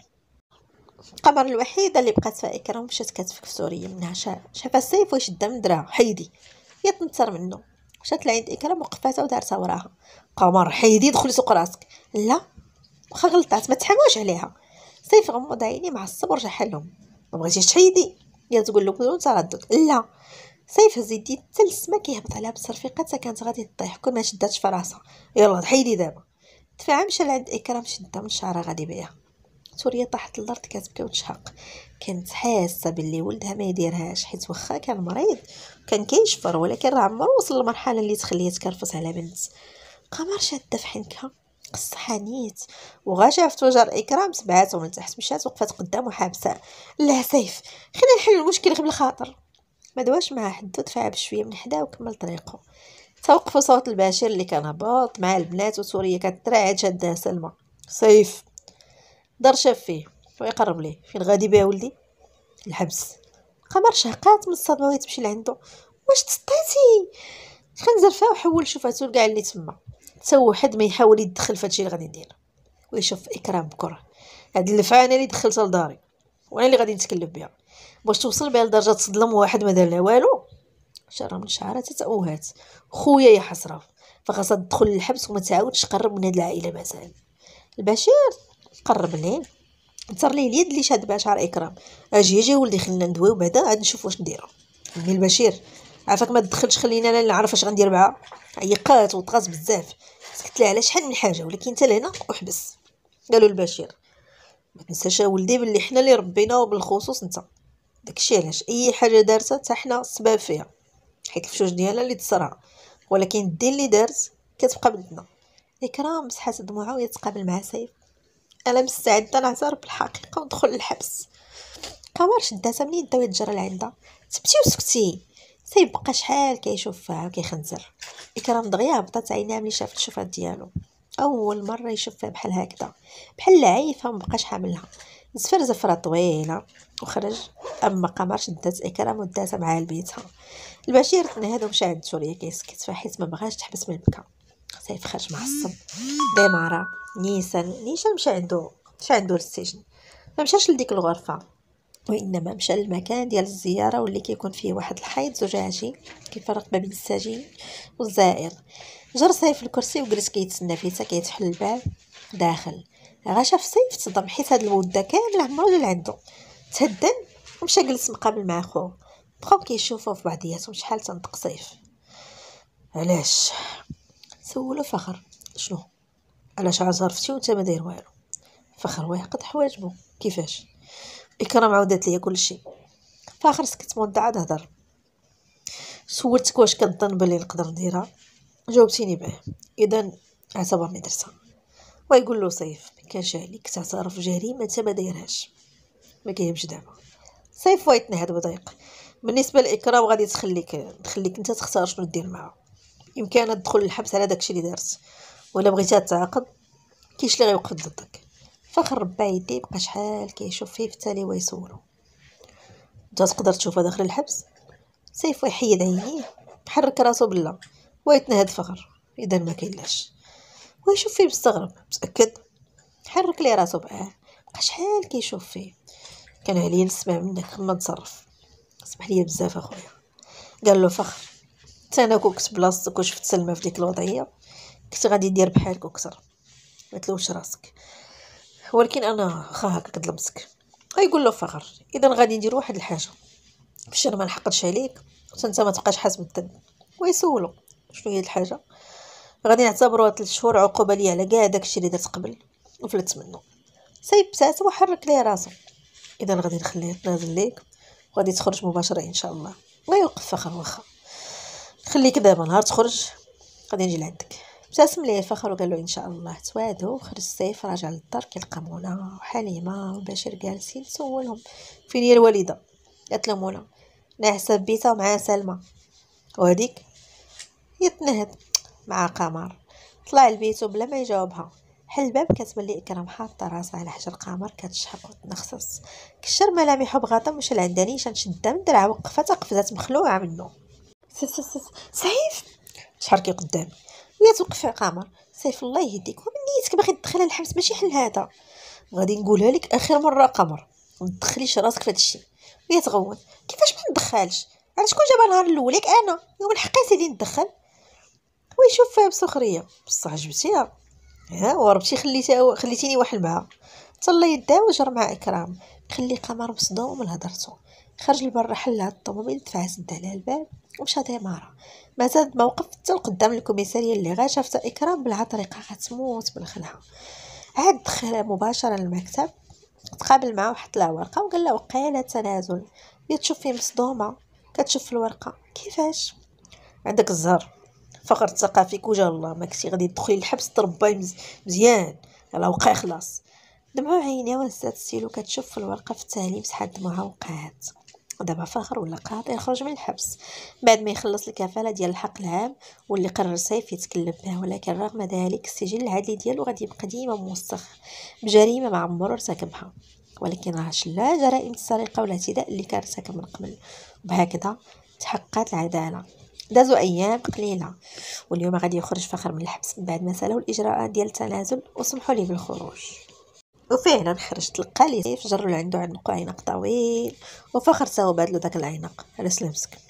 Speaker 1: القمر الوحيده اللي بقات فيها اكرام مشات كتفك في سوريا منها. شا شافها السيف وشدها من دراعو. حيدي، هي تنصر منه. مشات لعند اكرام وقفاتها ودارتها وراها. قمر حيدي، دخلي سوق راسك. لا واخا غلطات ما تحموش عليها. سيف غمض عينيه معصب ورجع حلهم. ما بغيتيش تحيدي؟ هي تقول له بدون تردد لا. سيف هز يديه حتى للسما كيهبط عليها بالصرفيقات، كانت غادي تطيح كل ما شداتش في راسها. يلا حيدي دابا. دفع مشى لعند اكرام، شدها من شعرها غادي بيها. سوريا طاحت الارض كتبكي وتشهق. كانت حاسه باللي ولدها ما يديرهاش، حيت واخا كان مريض كان كيشفر، ولكن راه عمرو وصل للمرحله اللي تخليه تكرفس على بنت. قمر شاده في حنكها، قص حنيت وغا شافت وجه اكرام سبعاتو من تحت. مشات وقفات قدامه حابسه. لا سيف، خلينا نحل المشكل غير بالخاطر. ما دواش معاه حدو، دفع بشويه من حداه وكمل طريقه. توقفوا صوت البشير اللي كان هباط مع البنات، وسوريا كترعد شادها سلمى. سيف دار شاف فيه ويقرب ليه. فين غادي بها ولدي؟ الحبس. قمر شهقات من الصدمه وهي تمشي لعندو. واش تسطيتي؟ خنزر فيها وحول شوفاتو لكاع اللي تما. حتى واحد ما يحاول يدخل في هادشي اللي غادي ندير. ويشوف اكرام بكره. هاد اللفعه انا اللي دخلتها لداري وانا اللي غادي نتكلف بها، باش توصل بها لدرجه تظلم واحد ما دار لها والو. شرها من شعرها تتأوهات. خويا يا حسره، فخاصها تدخل للحبس وما تعاودش تقرب من هاد العائله مازال. البشير قرب ليه، نصر ليه اليد اللي شاد بها شعر اكرام. اجي اجي ولدي، خلينا ندويو بعدا عاد نشوف واش نديرو. عمي البشير عافاك ما تدخلش، خلينا انا نعرف اش غندير معاها. عيقات وطغات بزاف، سكت لها على شحال من حاجه، ولكن انت لهنا وحبس. قالوا البشير ما تنساش ولدي باللي حنا اللي ربينا، وبالخصوص انت. داكشي علاش اي حاجه دارتها حتى حنا السبب فيها، حيت الفشوش ديالنا اللي تصرها، ولكن الدين اللي دارت كتبقى بنتنا. اكرام مسحات دموعها وهي تقابل مع سيف. انا مستعده نعترف بالحقيقه وندخل للحبس. قمر شداتها من يدها ويتجرى لعندها. سبتي وسكتي. سيف بقى شحال كيشوف فيها وكيخنزر. اكرام دغيا هبطت عينيها ملي شافت الشوفات ديالو. اول مره يشوفها بحال هكذا، بحال عايفه ومبقاش حاملها. زفر زفره طويله وخرج. اما قمر شدات اكرام وداتها معها لبيتها. البشير تنهد ومشى عند سوريا كيسكت، فحيت ما بغاش تحبس من البكا. سيف خرج معصب. ديمارا نيسان نيشان مشى عنده مشى عنده للسجن. ما مشاش لديك الغرفه، وانما مشى للمكان ديال الزياره واللي كيكون فيه واحد الحيط زجاجي كيفرق ما بين السجين والزائر. جر سيف الكرسي وجلس كيتسنى فيه حتى كيتحل الباب. داخل غا شاف سيف تصدم، حيت هاد المده كامله عمرو جا لعندو. تهدن ومشى جلس مقابل مع خوه. بقاو كيشوفوا في بعضياتهم شحال تنطق سيف. علاش؟ سولو فخر. شنو؟ علاش عزرفتي وانت ما داير والو؟ فخر واقد حواجبو. كيفاش؟ اكرام عاودت ليا كلشي. فاخر سكت مده عاد هضر. سولتك واش كنظن بلي نقدر نديرها؟ جاوبتيني باه، اذا اعتبرني درتها. ويقول له سيف ما كانش عليك تعترف جريمه انت ما دايرهاش. ما كاينش دابا. سيف ويتنهد بضيق. بالنسبه لاكرام غادي تخليك تخليك انت تختار شنو دير معاه. يمكن تدخل الحبس على داكشي اللي دارت، ولا بغيتها تعاقب كاينش اللي غيوقف ضدك. فخر ربع يديه بقى شحال كيشوف فيه في التالي ويسولو. انت تقدر تشوفها داخل الحبس؟ سيف يحيد عينيه، حرك راسو بالله ويتنهد. فخر اذا ما كاينلاش. ويشوف فيه مستغرب. متاكد؟ حرك ليه راسو بقى بقى شحال كيشوف فيه. كان عليا نسمع منك ما تصرف. اسمح لي بزاف اخويا. قال له فخر حتى انا كنت بلاصتك وشفت سلمى في ديك الوضعيه كنت غادي ندير بحالك وكثر. ما تلوش راسك، ولكن انا خا هكا كظلمتك. غيقول له فخر اذا غادي ندير واحد الحاجه باش انا ما نحقدش عليك وانت ما تبقاش حاس بالذنب. ويسولو شنو هي الحاجه؟ غادي نعتبروها ثلاث شهور عقوبه لي على كاع داكشي اللي درت قبل وفلت منه. سيب بساته وحرك ليه راسو. اذا غادي نخليه يتنازل ليك وغادي تخرج مباشره ان شاء الله. ويوقف فخر. واخا خليك دابا نهار تخرج غادي نجي لعندك. ابتسم ليه الفخر وقال له ان شاء الله. توادو خرج سيف راجع للدار كيلقى منى وحليمه وبشير جالسين. سولهم فين هي الوالده؟ قالت له منى ناعسه بيتها ومعها سلمى. وهذيك؟ يتنهد مع قمر. طلع لبيتو بلا ما يجاوبها. حل الباب كتبان لي اكرام حاطه راسها على حجر قمر كتشحق وتنخصص. كشر ملامحو بغضب ومشى لعندها نيشان شدها من درعها وقفتها قفزات مخلوعه منه. سيف تحركي قدامي. ويا توقف يا قمر. سيف الله يهديك ومن نيتك باغي تدخلها الحبس ماشي حل هذا. غادي نقولها لك اخر مره قمر ما تدخليش راسك في هذا الشيء. ويا تغوت. كيفاش ما ندخلش؟ على شكون جابها النهار الاول ياك انا ومن حقي سيدي ندخل. ويشوف فيها بسخريه. بصح جبتيها ها وربتي خليتها خليتيني واحد معها. تلا يدها وجر مع اكرام. خلي قمر مصدوم من هضرته. خرج لبرا حل هاد الطوموبيل دفع سد على الباب ومشى ديمارا. ما زاد ما وقف حتى قدام الكوميساريه اللي غا شافت اكرام بالعطريقه غتموت من الخلعه. عاد دخلها مباشره للمكتب تقابل معاه وحط له ورقه وقال له وقيله تنازل. هي تشوف فيه مصدومه كتشوف في الورقه. كيفاش؟ عندك الزهر فخر الثقافي وجه الله ما كنتي غادي تدخلي الحبس ترباي مز... مزيان على وقع خلاص. دمعوا عينيها وهزات السيلو كتشوف في الورقه في التالي مسحات دموعها وقعات. دابا فخر ولا قاطع يخرج من الحبس بعد ما يخلص الكفاله ديال الحق العام واللي قرر سيف يتكلم به. ولكن رغم ذلك السجل العدلي ديالو غادي يبقى ديما موسخ بجريمه ما عمرو ارتكبها. ولكن راه شلا جرائم السرقه والاعتداء اللي كان ارتكب من قبل. وبهكذا تحققت العداله. دازو ايام قليله واليوم غادي يخرج فخر من الحبس من بعد ما سالوا الاجراءات ديال التنازل وسمحوا ليه بالخروج. وفعلا خرج تلقى لي سيف جرو عنده عنق عينق طويل وفخر ساو بادلو داك العينق. على سلامتك.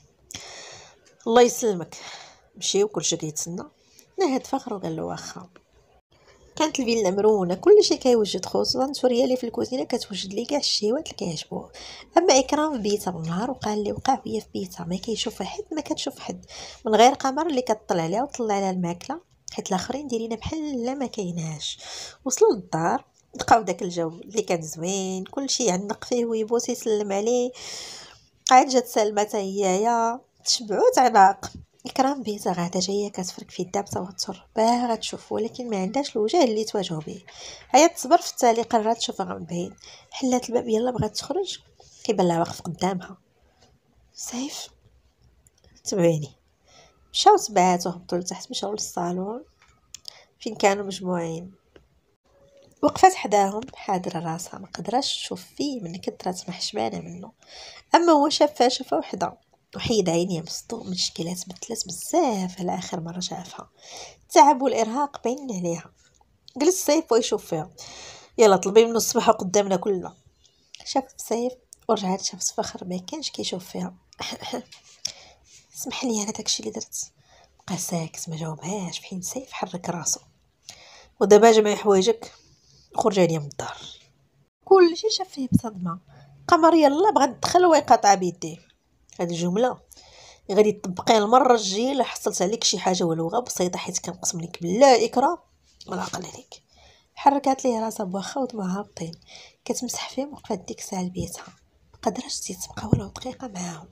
Speaker 1: الله يسلمك. مشيو كلشي كيتسنى. نهد فخر وقال له واخا. كانت الفيلا مرونه كلشي كيوجد خصوصا سوريا اللي في الكوزينه كتوجد لي كاع الشيوات اللي كيعجبوه. اما اكرام في بيتها بالنهار وقال لي وقع هي في بيتها ما كيشوف حد ما كتشوف حد من غير قمر اللي كتطلع عليها وطلع عليها الماكله حيت الاخرين دايرين بحال لا ما كايناش. وصلوا للدار لقاو داك الجو اللي كان زوين كلشي يعنق فيه ويبوس يسلم عليه. عاد جات سلمى حتى هي تشبعوا تعناق. اكرام بيتها غادا جايه كتفرك في يدها بتوتر باغا تشوف ولكن ما عندهاش الوجه اللي تواجهوا به. هي تصبر في التالي قررت تشوفها من بعيد. حلات الباب يلا بغات تخرج كيبان لها واقف قدامها. سيف تبعيني. مشاو تبعات وهبطوا لتحت مشاو للصالون. فين كانوا مجموعين. وقفت حداهم حادرة راسها، ما قدرش تشوف فيه من كثرة ما حشبانة منه. اما هو شافها شافه وحده وحيد عينيه مصدوم من شكلات بدلت بزاف على اخر مره شافها. تعب والارهاق باين عليها. جلس سيف ويشوف فيها. يلا طلبي منه الصباح قدامنا كلنا. شاف سيف ورجعت شاف فخر ما كانش كيشوف فيها. اسمح لي انا داكشي اللي درت. بقى ساكت ما جاوبهاش، في حين سيف حرك راسه. ودابا جمعي حوايجك وخرجي لي من الدار. كلشي شاف فيه بصدمه. قمر يلا بغا تدخل ويقاطع بيديه. هاد الجمله غادي تطبقيها المره الجايه الا حصلت عليك شي حاجه ولو غير بسيطه، حيت كنقسم لك بالله اكرام ولا عقل عليك. حركات ليه راسها بواخا ودموعها هابطين، كتمسح فيهم وقفات ديك الساعه لبيتها. مقدرش تزيد تبقى ولو دقيقه معاهم.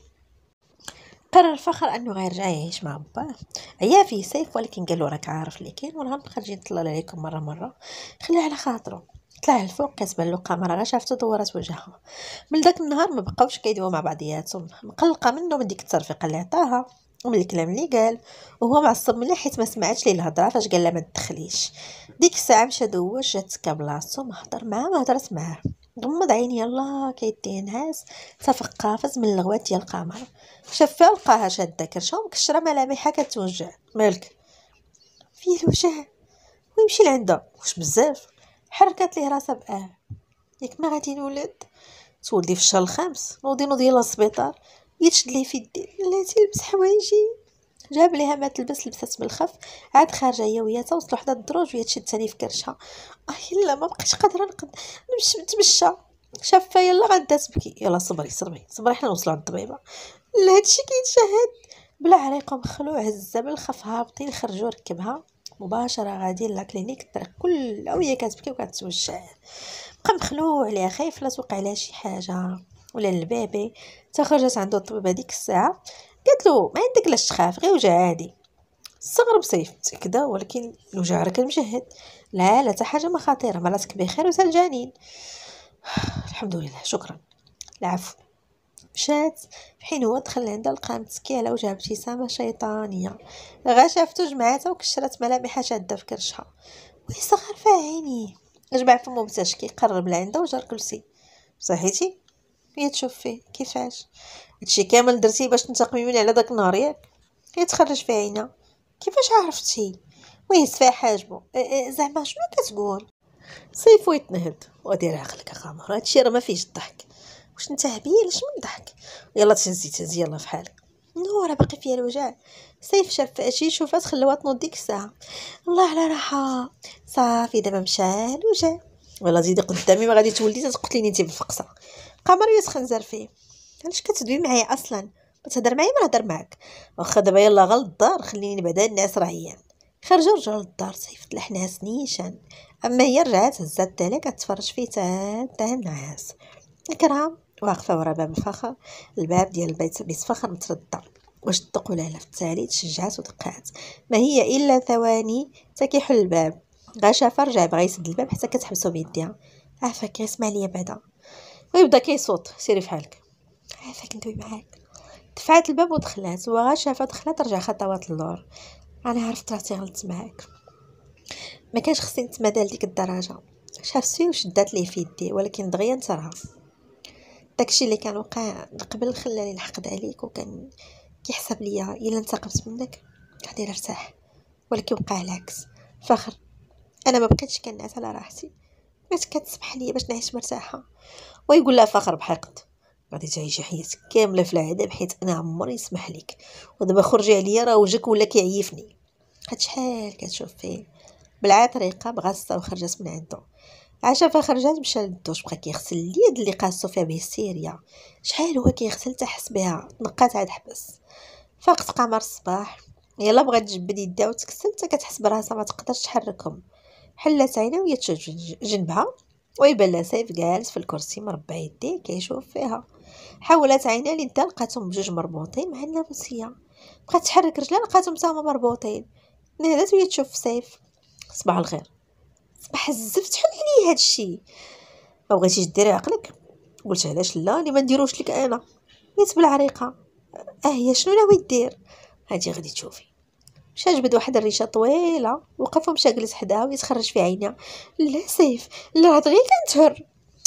Speaker 1: قرر فخر انه غيرجع يعيش مع باه. عيا فيه سيف ولكن قالو راك عارف اللي كاين ولا غنبقى نجي نطلع عليكم مره مره. خليه على خاطرو. طلع الفوق كتبان له قمره غير شافته دورات وجهها. من داك النهار ما بقاوش كيدويو مع بعضياتهم، مقلقه منه من ديك الترفيقه اللي عطاها ومن الكلام اللي قال، وهو معصب منها حيت ما سمعتش ليه الهضره فاش قال لها ما تدخليش. ديك الساعه مشى دوش جات تكا بلاصتو، ما هضر معاه ما هضرت معاه. غمض عيني يلاه كيديه نعاس. صافق قافز من الغوات ديال القمر. شاف فيها لقاها شاده كرشه ومكشره ملامحها كتوجع. مالك فيه الوجع؟ ويمشي لعندها واش بزاف. حركت ليه راسها باه. ياك ما غادي نولد تولدي في الشهر الخامس نوضي نوضي يلا للسبيطار. يتشد لي في يدي بلاتي لبس حوايجي. جاب ليها ما تلبس لبست بالخف. عاد خارجه هي وياتها وصلوا حدا الدروج وهي تشد ثاني في كرشها. اه يلا ما بقيتش قادره نقد نمشي نتمشى. شافها يلا غدا تبكي. يلا صبري صبري صبري حنا نوصلوا عند الطبيبه. لا هادشي كيتشاهد. بلا عريقه مخلوع هزها بالخف هابطين خرجوا ركبها مباشره غادي لاكلينيك. الطريق كلها وهي كتبكي وكتوجع. بقى مخلوع عليها خايف لا توقع لها شي حاجه ولا البيبي. تخرجت عنده الطبيبه ديك الساعه قالت له ما عندك لاش تخاف غير وجع عادي. استغرب سيف متاكده ولكن الوجع راه كنمجهد. لا لا حتى حاجه ما خطيره مراتك بخير وتا الجنين. الحمد لله شكرا. العفو. مشات في حين هو دخل عندها لقى متكي على وجهها ابتسامه شيطانيه. غا شافتو جمعاتها وكشرت ملامحها شاده في كرشها. وهي صغر في عينيه. جمع فمو متشكي قرب لعندها وجا الكرسي. صحيتي هي تشوف فيه كيفاش هادشي كامل درتي باش تنتقمي مني على داك النهار ياك. هي تخرج في عينها. كيفاش عرفتي؟ ويهز فيها حاجبو. أه أه زعما شنو كتقول؟ سيفو يتنهد. ودير عقلك اخامر هادشي راه ما فيهش الضحك. واش انت هبيل اش من ضحك؟ يلا تهزي تهزي يلا في حالك. نورا باقي فيها الوجع. سيف شاف فاشي شوفات خلوها تنوض ديك الساعه. الله على راحه. صافي دابا مشى الوجع. ولا زيدي قدامي ما غادي تولدي تقتليني انت بالفقصه. قمر يسخنزر فيه. علاش كتدوي معايا اصلا؟ ما تهضر معايا ما نهضر معاك. واخا دابا يلا غل الدار خليني بعدا الناس راه عيان. خرجوا رجعوا للدار. سيف طلع نعاس نيشان. اما هي رجعت هزات التالي كتفرج فيه تا تا النعاس. اكرام واقفه ورا باب الفخر. الباب ديال البيت بيت فخر متردة. واش تدق ولا لا؟ في التالي تشجعت ودقات. ما هي الا ثواني تا كيحل الباب. غا شافها رجع بغا يسد الباب حتى كتحبسو بيديها. عافاك اسمع ليا بعدا. ويبدا كيصوت سيري فحالك. عافاك ندوي معاك. دفعت الباب ودخلات. وغا شافها دخلات رجع خطوات اللور. انا عرفت راسي غلطت معاك. ما كانش خصني نتمادى لديك الدرجه. شاف فيه وشدات ليه في يديه ولكن دغيا نصرها. داكشي اللي كان وقع قبل خلاني نحقد عليك وكان كيحسب ليا الا انتقمت منك غادي نرتاح. ولكن وقع العكس. فخر انا ما بقيتش كنعس على راحتي. بغيت كتسمح لي باش نعيش مرتاحه. ويقول لها فخر بحقد غادي تعيشي حياتك كامله في العذاب حيت انا عمري نسمح لك. ودابا خرجي عليا راه وجهك ولا كيعيفني. هاد شحال كتشوف فيه. بلعا طريقه بغصه وخرجت من عنده. عاشا فخرجات مشى للدوش بقى كيغسل اليد اللي قاسو فيها بهستيريا. شحال هو كيغسل تحس بها تنقات عاد حبس. فاقت قمر الصباح. يلا بغات تجبد يدها وتكسل حتى كتحس براسها ما تقدرش تحركهم. حلات عينها وهي تشوف جنبها ويبان لها سيف جالس في الكرسي مربع يديه كيشوف فيها. حاولت عينها ليدها لقاتهم بجوج مربوطين مع الناموسيه. بقات تحرك رجلها لقاتهم حتى هما مربوطين. نهدات وهي تشوف سيف. صباح الخير. صباح الزفت حل لي هادشي. ما بغيتيش ديري عقلك؟ قلت علاش لا اللي ما نديروش لك انا. نيت بالعريقه. اه هي شنو ناوي دير؟ هادي غادي تشوفي. مشى جبد واحد الريشه طويله، وقف ومشى جلس حداها ويتخرج في عينها. لا سيف، لا هاد غير كنتهر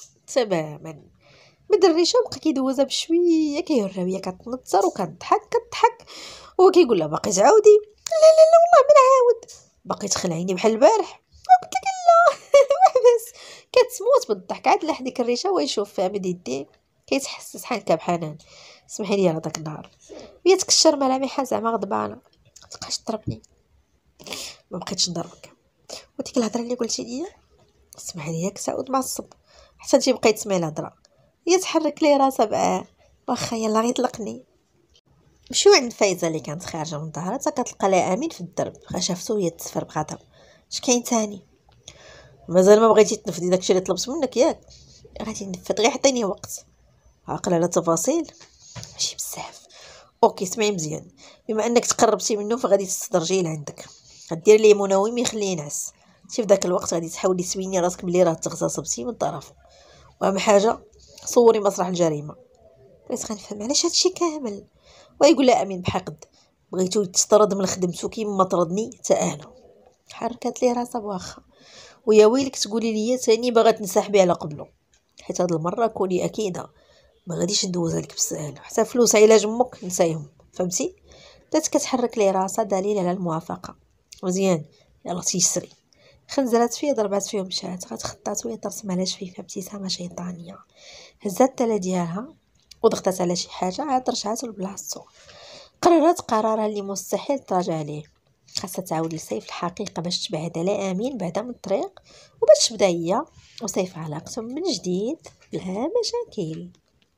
Speaker 1: تماما. مد الريشه وبقى كيدوزها بشويه كيوريها وهي كتنظر وكتضحك كتضحك، وهو كيقول لها باقي تعاودي؟ لا لا لا والله ما نعاود، باقي تخلع عيني بحال البارح. قلت لك لا بس كتموت بالضحك. عاد لاح ديك الريشه ويشوف فيها مد يديه كيتحسس حالك بحنان. سمحي لي على داك النهار وهي تكشر ملامحها زعما غضبانه. تبقاش تضربني؟ ما بقيتش نضربك. وديك الهضره اللي قلتي لي اسمح لي ياك سعود معصب حتى انت بقيت تسمعي الهضره. هي تحرك لي راسها بقى واخا يلا غير طلقني. مشيو عند فايزه اللي كانت خارجه من ظهرتها كتلقى لها امين في الدرب. غا شافتو وهي تسفر بغضب. اش كاين تاني؟ مازال ما بغيتي تنفذي داكشي اللي طلبت منك ياك؟ غادي نفذ غير عطيني وقت. عاقل على التفاصيل؟ ماشي بزاف. اوكي سمعي مزيان، بما انك تقربتي منه فغادي تستدرجيه لعندك، غدير ليه منوم يخليه ينعس. في داك الوقت غادي تحاولي تبيني راسك بلي راه تغتصبتي من طرفه، واهم حاجه صوري مسرح الجريمه. بغيت غنفهم علاش هادشي كامل. ويقول لها امين بحقد بغيتو تطرد من خدمتو كيما طردني حتى انا. حركات ليه راسها بواخا. ويا ويلك تقولي لي ثاني باغا تنسحبي على قبله، حيت هاد المره كوني اكيده ما غاديش ندوزها لك بسهل. حتى فلوس علاج امك نسايهم، فهمتي؟ بدات كتحرك ليه راسها دليل على الموافقه. مزيان يلا تيسري. خنزرات فيه ضربات فيه مشات غتخطات وهي ترسم على شفيفها ابتسامه شيطانيه. هزات التله ديالها وضغطت على شي حاجه عاد رجعت لبلاصتو. قررت قرارها اللي مستحيل تراجع عليه. خاصها تعاود لسيف الحقيقه باش تبعد على امين بعدا من الطريق، وباش تبدا هي وسيف علاقتهم من جديد بلا مشاكل.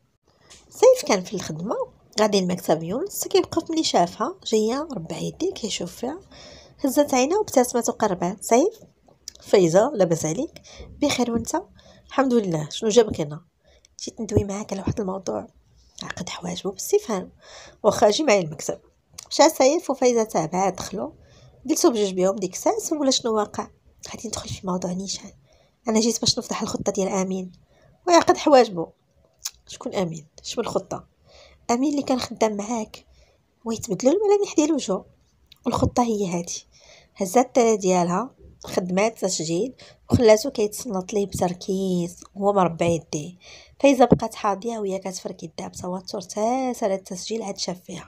Speaker 1: سيف كان في الخدمه غادي لمكتب يونس. كيوقف ملي شافها جايه ربع يديه كيشوف فيها. هزت عينها وابتسمت وقربات. سيف، فايزه لاباس عليك؟ بخير وانت؟ الحمد لله. شنو جابك هنا؟ جيت ندوي معاك على واحد الموضوع عقد حواجبو باستفهام. واخا اجي معايا المكتب. مشى سيف وفايزه تابعه. دخلوا جلسوا بجوج بهم. ديك الساعه سولها شنو واقع. غادي ندخل في موضوع نيشان. انا جيت باش نفتح الخطه ديال امين ويعقد حواجبو. شكون امين؟ شنو الخطه؟ امين اللي كان خدام معاك ويتبدلوا الملامح ديال وجهه، والخطه هي هادي. هزات التله ديالها خدمات تسجيل وخلاتو كيتصنت ليه بتركيز وهو مربع يديه. فايزه بقات حاضيه وهي كتفرك يدها بتوتر تا سال التسجيل عاد شاف فيها.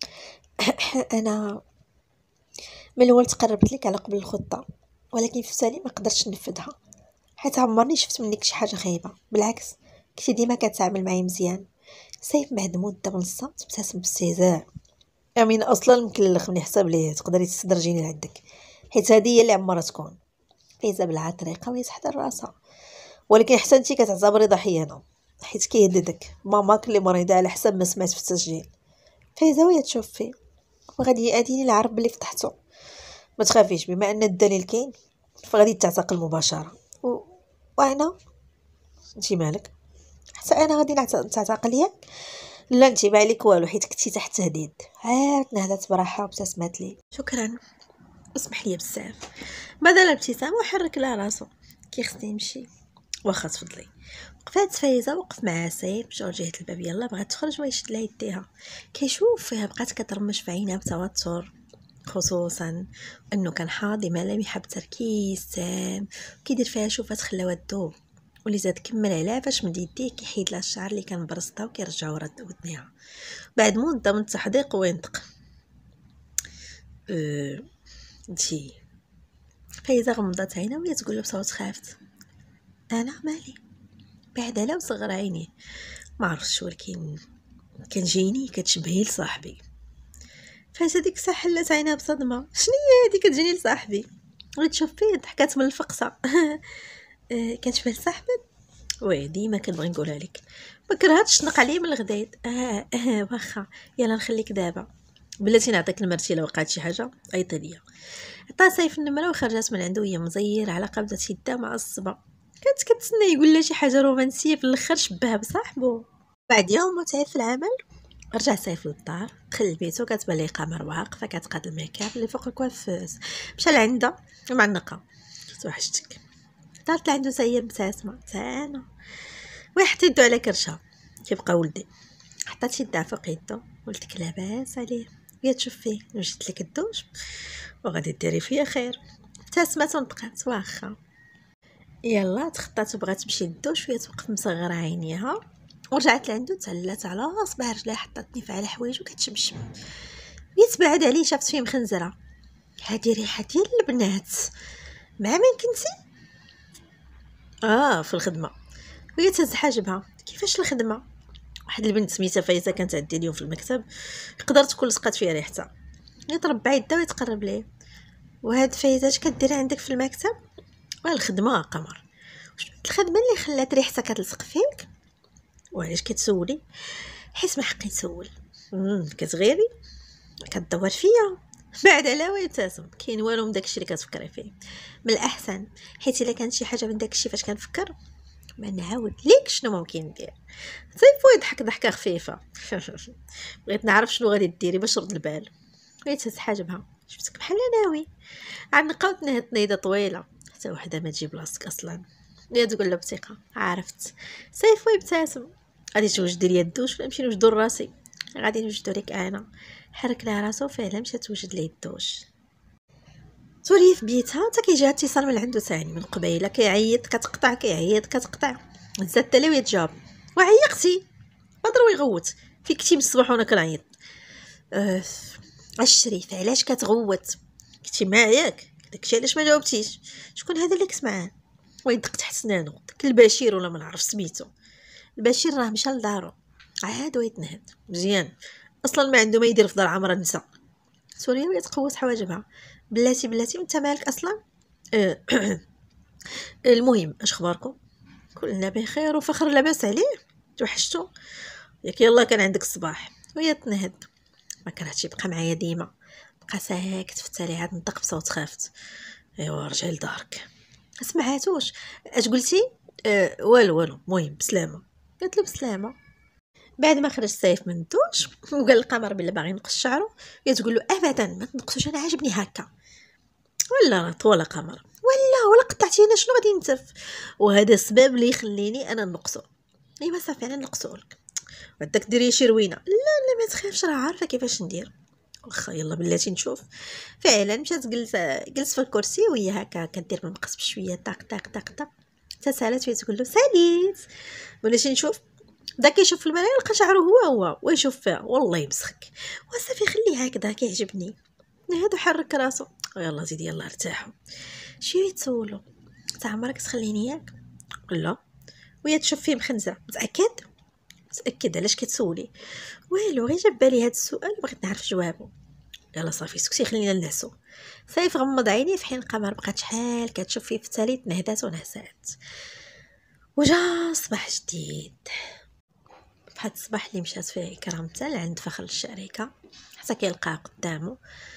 Speaker 1: انا من الاول تقربت لك على قبل الخطه، ولكن في بالي ما قدرتش ننفذها حيت عمرني شفت منك شي حاجه خايبه. بالعكس كنتي ديما كتعامل معايا مزيان. سيف بعد مده من الصمت ابتسم باستهزاء. امين اصلا مكلخ من حساب ليه تقدري تستدرجيني لعندك، حيت هذه هي اللي عمرها تكون. فايزه بلعها طريقه وهي تحضر راسها. ولكن حسنتي كتعتبري ضحيه هنا حيت كيهددك ماماك اللي مريضه على حسب ما سمعت في التسجيل. فايزه وهي تشوف فيه وغادي يأذيني العرب اللي فتحته. ما تخافيش، بما ان الدليل كاين فغادي تعتقل مباشره. و... وانا انت مالك؟ حتى انا غادي نعتقل ياك؟ لا انت ما عليك والو حيت كنتي تحت تهديد. عاد نهضت براحه وابتسمت لي. شكرا، اسمح لي بزاف. بدل الابتسام وحرك لها راسو كي خصني نمشي. واخا تفضلي. وقفات فايزه وقف معها سيف مشاو جهه الباب. يلا بغات تخرج ويشد لها يديها. كيشوف فيها بقات كترمش في عينها بتوتر، خصوصا انه كان حاضي ملامحها بتركيز تام وكيدير فيها شوفات خلاوها تذوب. واللي زاد كمل عليها فاش مد يديه كيحيد لها الشعر اللي كان برصتها وكيرجعو رد ودنيها. بعد مده من التحديق وينطق. أه... انتي؟ فايزه غمضت عينها وهي تقول له بصوت خافت. انا مالي؟ بعد على وصغر عينيه. ما عرفتش ولكن كان جيني كتشبهي لصاحبي. فاش هذيك الساعه حلت عينها بصدمه. شنو هي هذه كتجيني لصاحبي؟ غير تشوف فيه ضحكات من الفقصه. كتشبه لصاحبك؟ وي ديما كنبغي نقولها لك. ما كرهتش تشنق عليا من الغداد. اه اه واخا يلا نخليك دابا. بلاتي نعطيك نمرتي لو وقعت شي حاجه عيطي ليا. عطا سيف النمره وخرجت من عنده وهي مزيره على قبضه يدها معصبه. كانت كتسنى يقول لها شي حاجه رومانسيه في الاخر شبهها بصاحبه. بعد يوم متعب في العمل رجع سيف للدار. دخل لبيتو كتبان ليه قمر واقفه كتقاد الميكاب اللي فوق الكوافوس. مشى لعندها معلقه. توحشتك. طارت لعندو سايه ابتسامه تانا وحتى يدو على كرشها. كيبقى ولدي. حطات يدها فوق يدو. قلتك لاباس عليه؟ وهي تشوف فيه وجدت لك الدوش وغادي ديري فيا خير. ابتسمت ونطقات واخا. يلا تخطات وبغات تمشي للدوش وهي توقف مصغره عينيها ورجعت لعندو تهلات على صباع رجليها حطاتني في على حوايج وكتشمشم. يتبعد عليه شافت فيه مخنزره. هادي ريحه ديال البنات. مع من كنتي؟ اه في الخدمه. وهي تهز حاجبها. كيفاش الخدمه؟ واحد البنت سميتها فايزه كانت عندي اليوم في المكتب يقدر تكون لصقات فيها ريحتها. يتربع يدا ويتقرب ليه. وهاد فايزه اش كدير عندك في المكتب؟ والخدمه قمر. واش الخدمه اللي خلات ريحتها كتلصق فيك؟ وعلاش كتسولي؟ حيت ما حقي نسول. امم كتغيري كتدور فيا. بعد على ويبتسم. كاين والو من داكشي اللي كتفكري فيه. من الاحسن حيت الا كانت شي حاجه من داكشي فاش كنفكر ما نعاود ليك شنو ممكن ندير. سيفو يضحك ضحكه خفيفه. بغيت نعرف شنو غادي ديري باش رد البال. بغيت تهز حاجبها. شفتك بحال ناوي. عنقه وتنهد نيده طويله حتى وحده ما تجي بلاصتك اصلا. هي تقول له بثقه عرفت. سيفو يبتسم. غادي توجدي لي الدوش ولا نمشي نوجدو لراسي؟ غادي نوجدو لك انا. حرك لها راسو فعلا مشات توجد ليه الدوش. سوري في بيتها حتى كيجيها اتصال من عنده ثاني من قبيله كيعيط كتقطع كيعيط كتقطع. زاد تالي ويتجاب. وعيقتي بدر ويغوت. فيك كنتي من الصباح وانا كنعيط. أه الشريف علاش كتغوت؟ كنتي معاياك داكشي علاش ما جاوبتيش؟ شكون هذا اللي كنت معاه؟ ويدق تحت سنانو. داك البشير ولا ما نعرف سميتو. البشير راه مشى لدارو عاد ويتنهد مزيان اصلا ما عنده ما يدير في دار عمرها النساء. سوريا وهي تقوس حواجبها. بلاتي بلاتي وانت مالك اصلا؟ أه المهم اش خباركم؟ كلنا بخير وفخر لاباس عليه. توحشتو ياك يلا كان عندك الصباح. وهي تنهد. ما كرهتش يبقى معايا ديما. بقى ساكت في التالي عاد نطق بصوت خافت. ايوا رجع لدارك. سمعاتوش اش قلتي؟ أه والو والو المهم بسلامه. قالت له بسلامه. بعد ما خرج سيف من الدوش وقال القمر بلي باغي ينقص شعره هي تقول له ابدا ما تنقصوش انا عاجبني هكا. ولا طول قمر ولا ولا قطعتي انا شنو غادي نتف. وهذا السبب اللي يخليني انا نقصو. ايوا صافي انا نقصولك. وداك ديري شي روينه. لا لا ما تخافش راه عارفه كيفاش ندير. واخا يلا بلاتي نشوف. فعلا مشات جلس جلس في الكرسي وهي هكا كدير بالمقص بشويه طاق طاق طاق طاق. حتى سالات وهي تقول له ساليت. بلاتي نشوف. بدا كيشوف في المرايه لقى شعره هو هو ويشوف فيها والله يمسخك. وصافي خليه هكذا كيعجبني. هادو حرك راسو. يلا زيدي يلا ارتاحوا. شي تسولو تا عمرك تخليني ياك؟ لا. وهي تشوف فيه مخنزه. متاكد؟ متاكد علاش كتسولي؟ والو غير جاب بالي هذا السؤال بغيت نعرف جوابه. يلا صافي سكتي خلينا ننعسو. سيف غمض عينيه في حين القمر بقات شحال كتشوف فيه في التالي نهدات ونهسات. وجا صباح جديد. فهاد الصباح اللي مشات فيه إكرام حتى لعند فخر الشركه حتى كيلقاه قدامه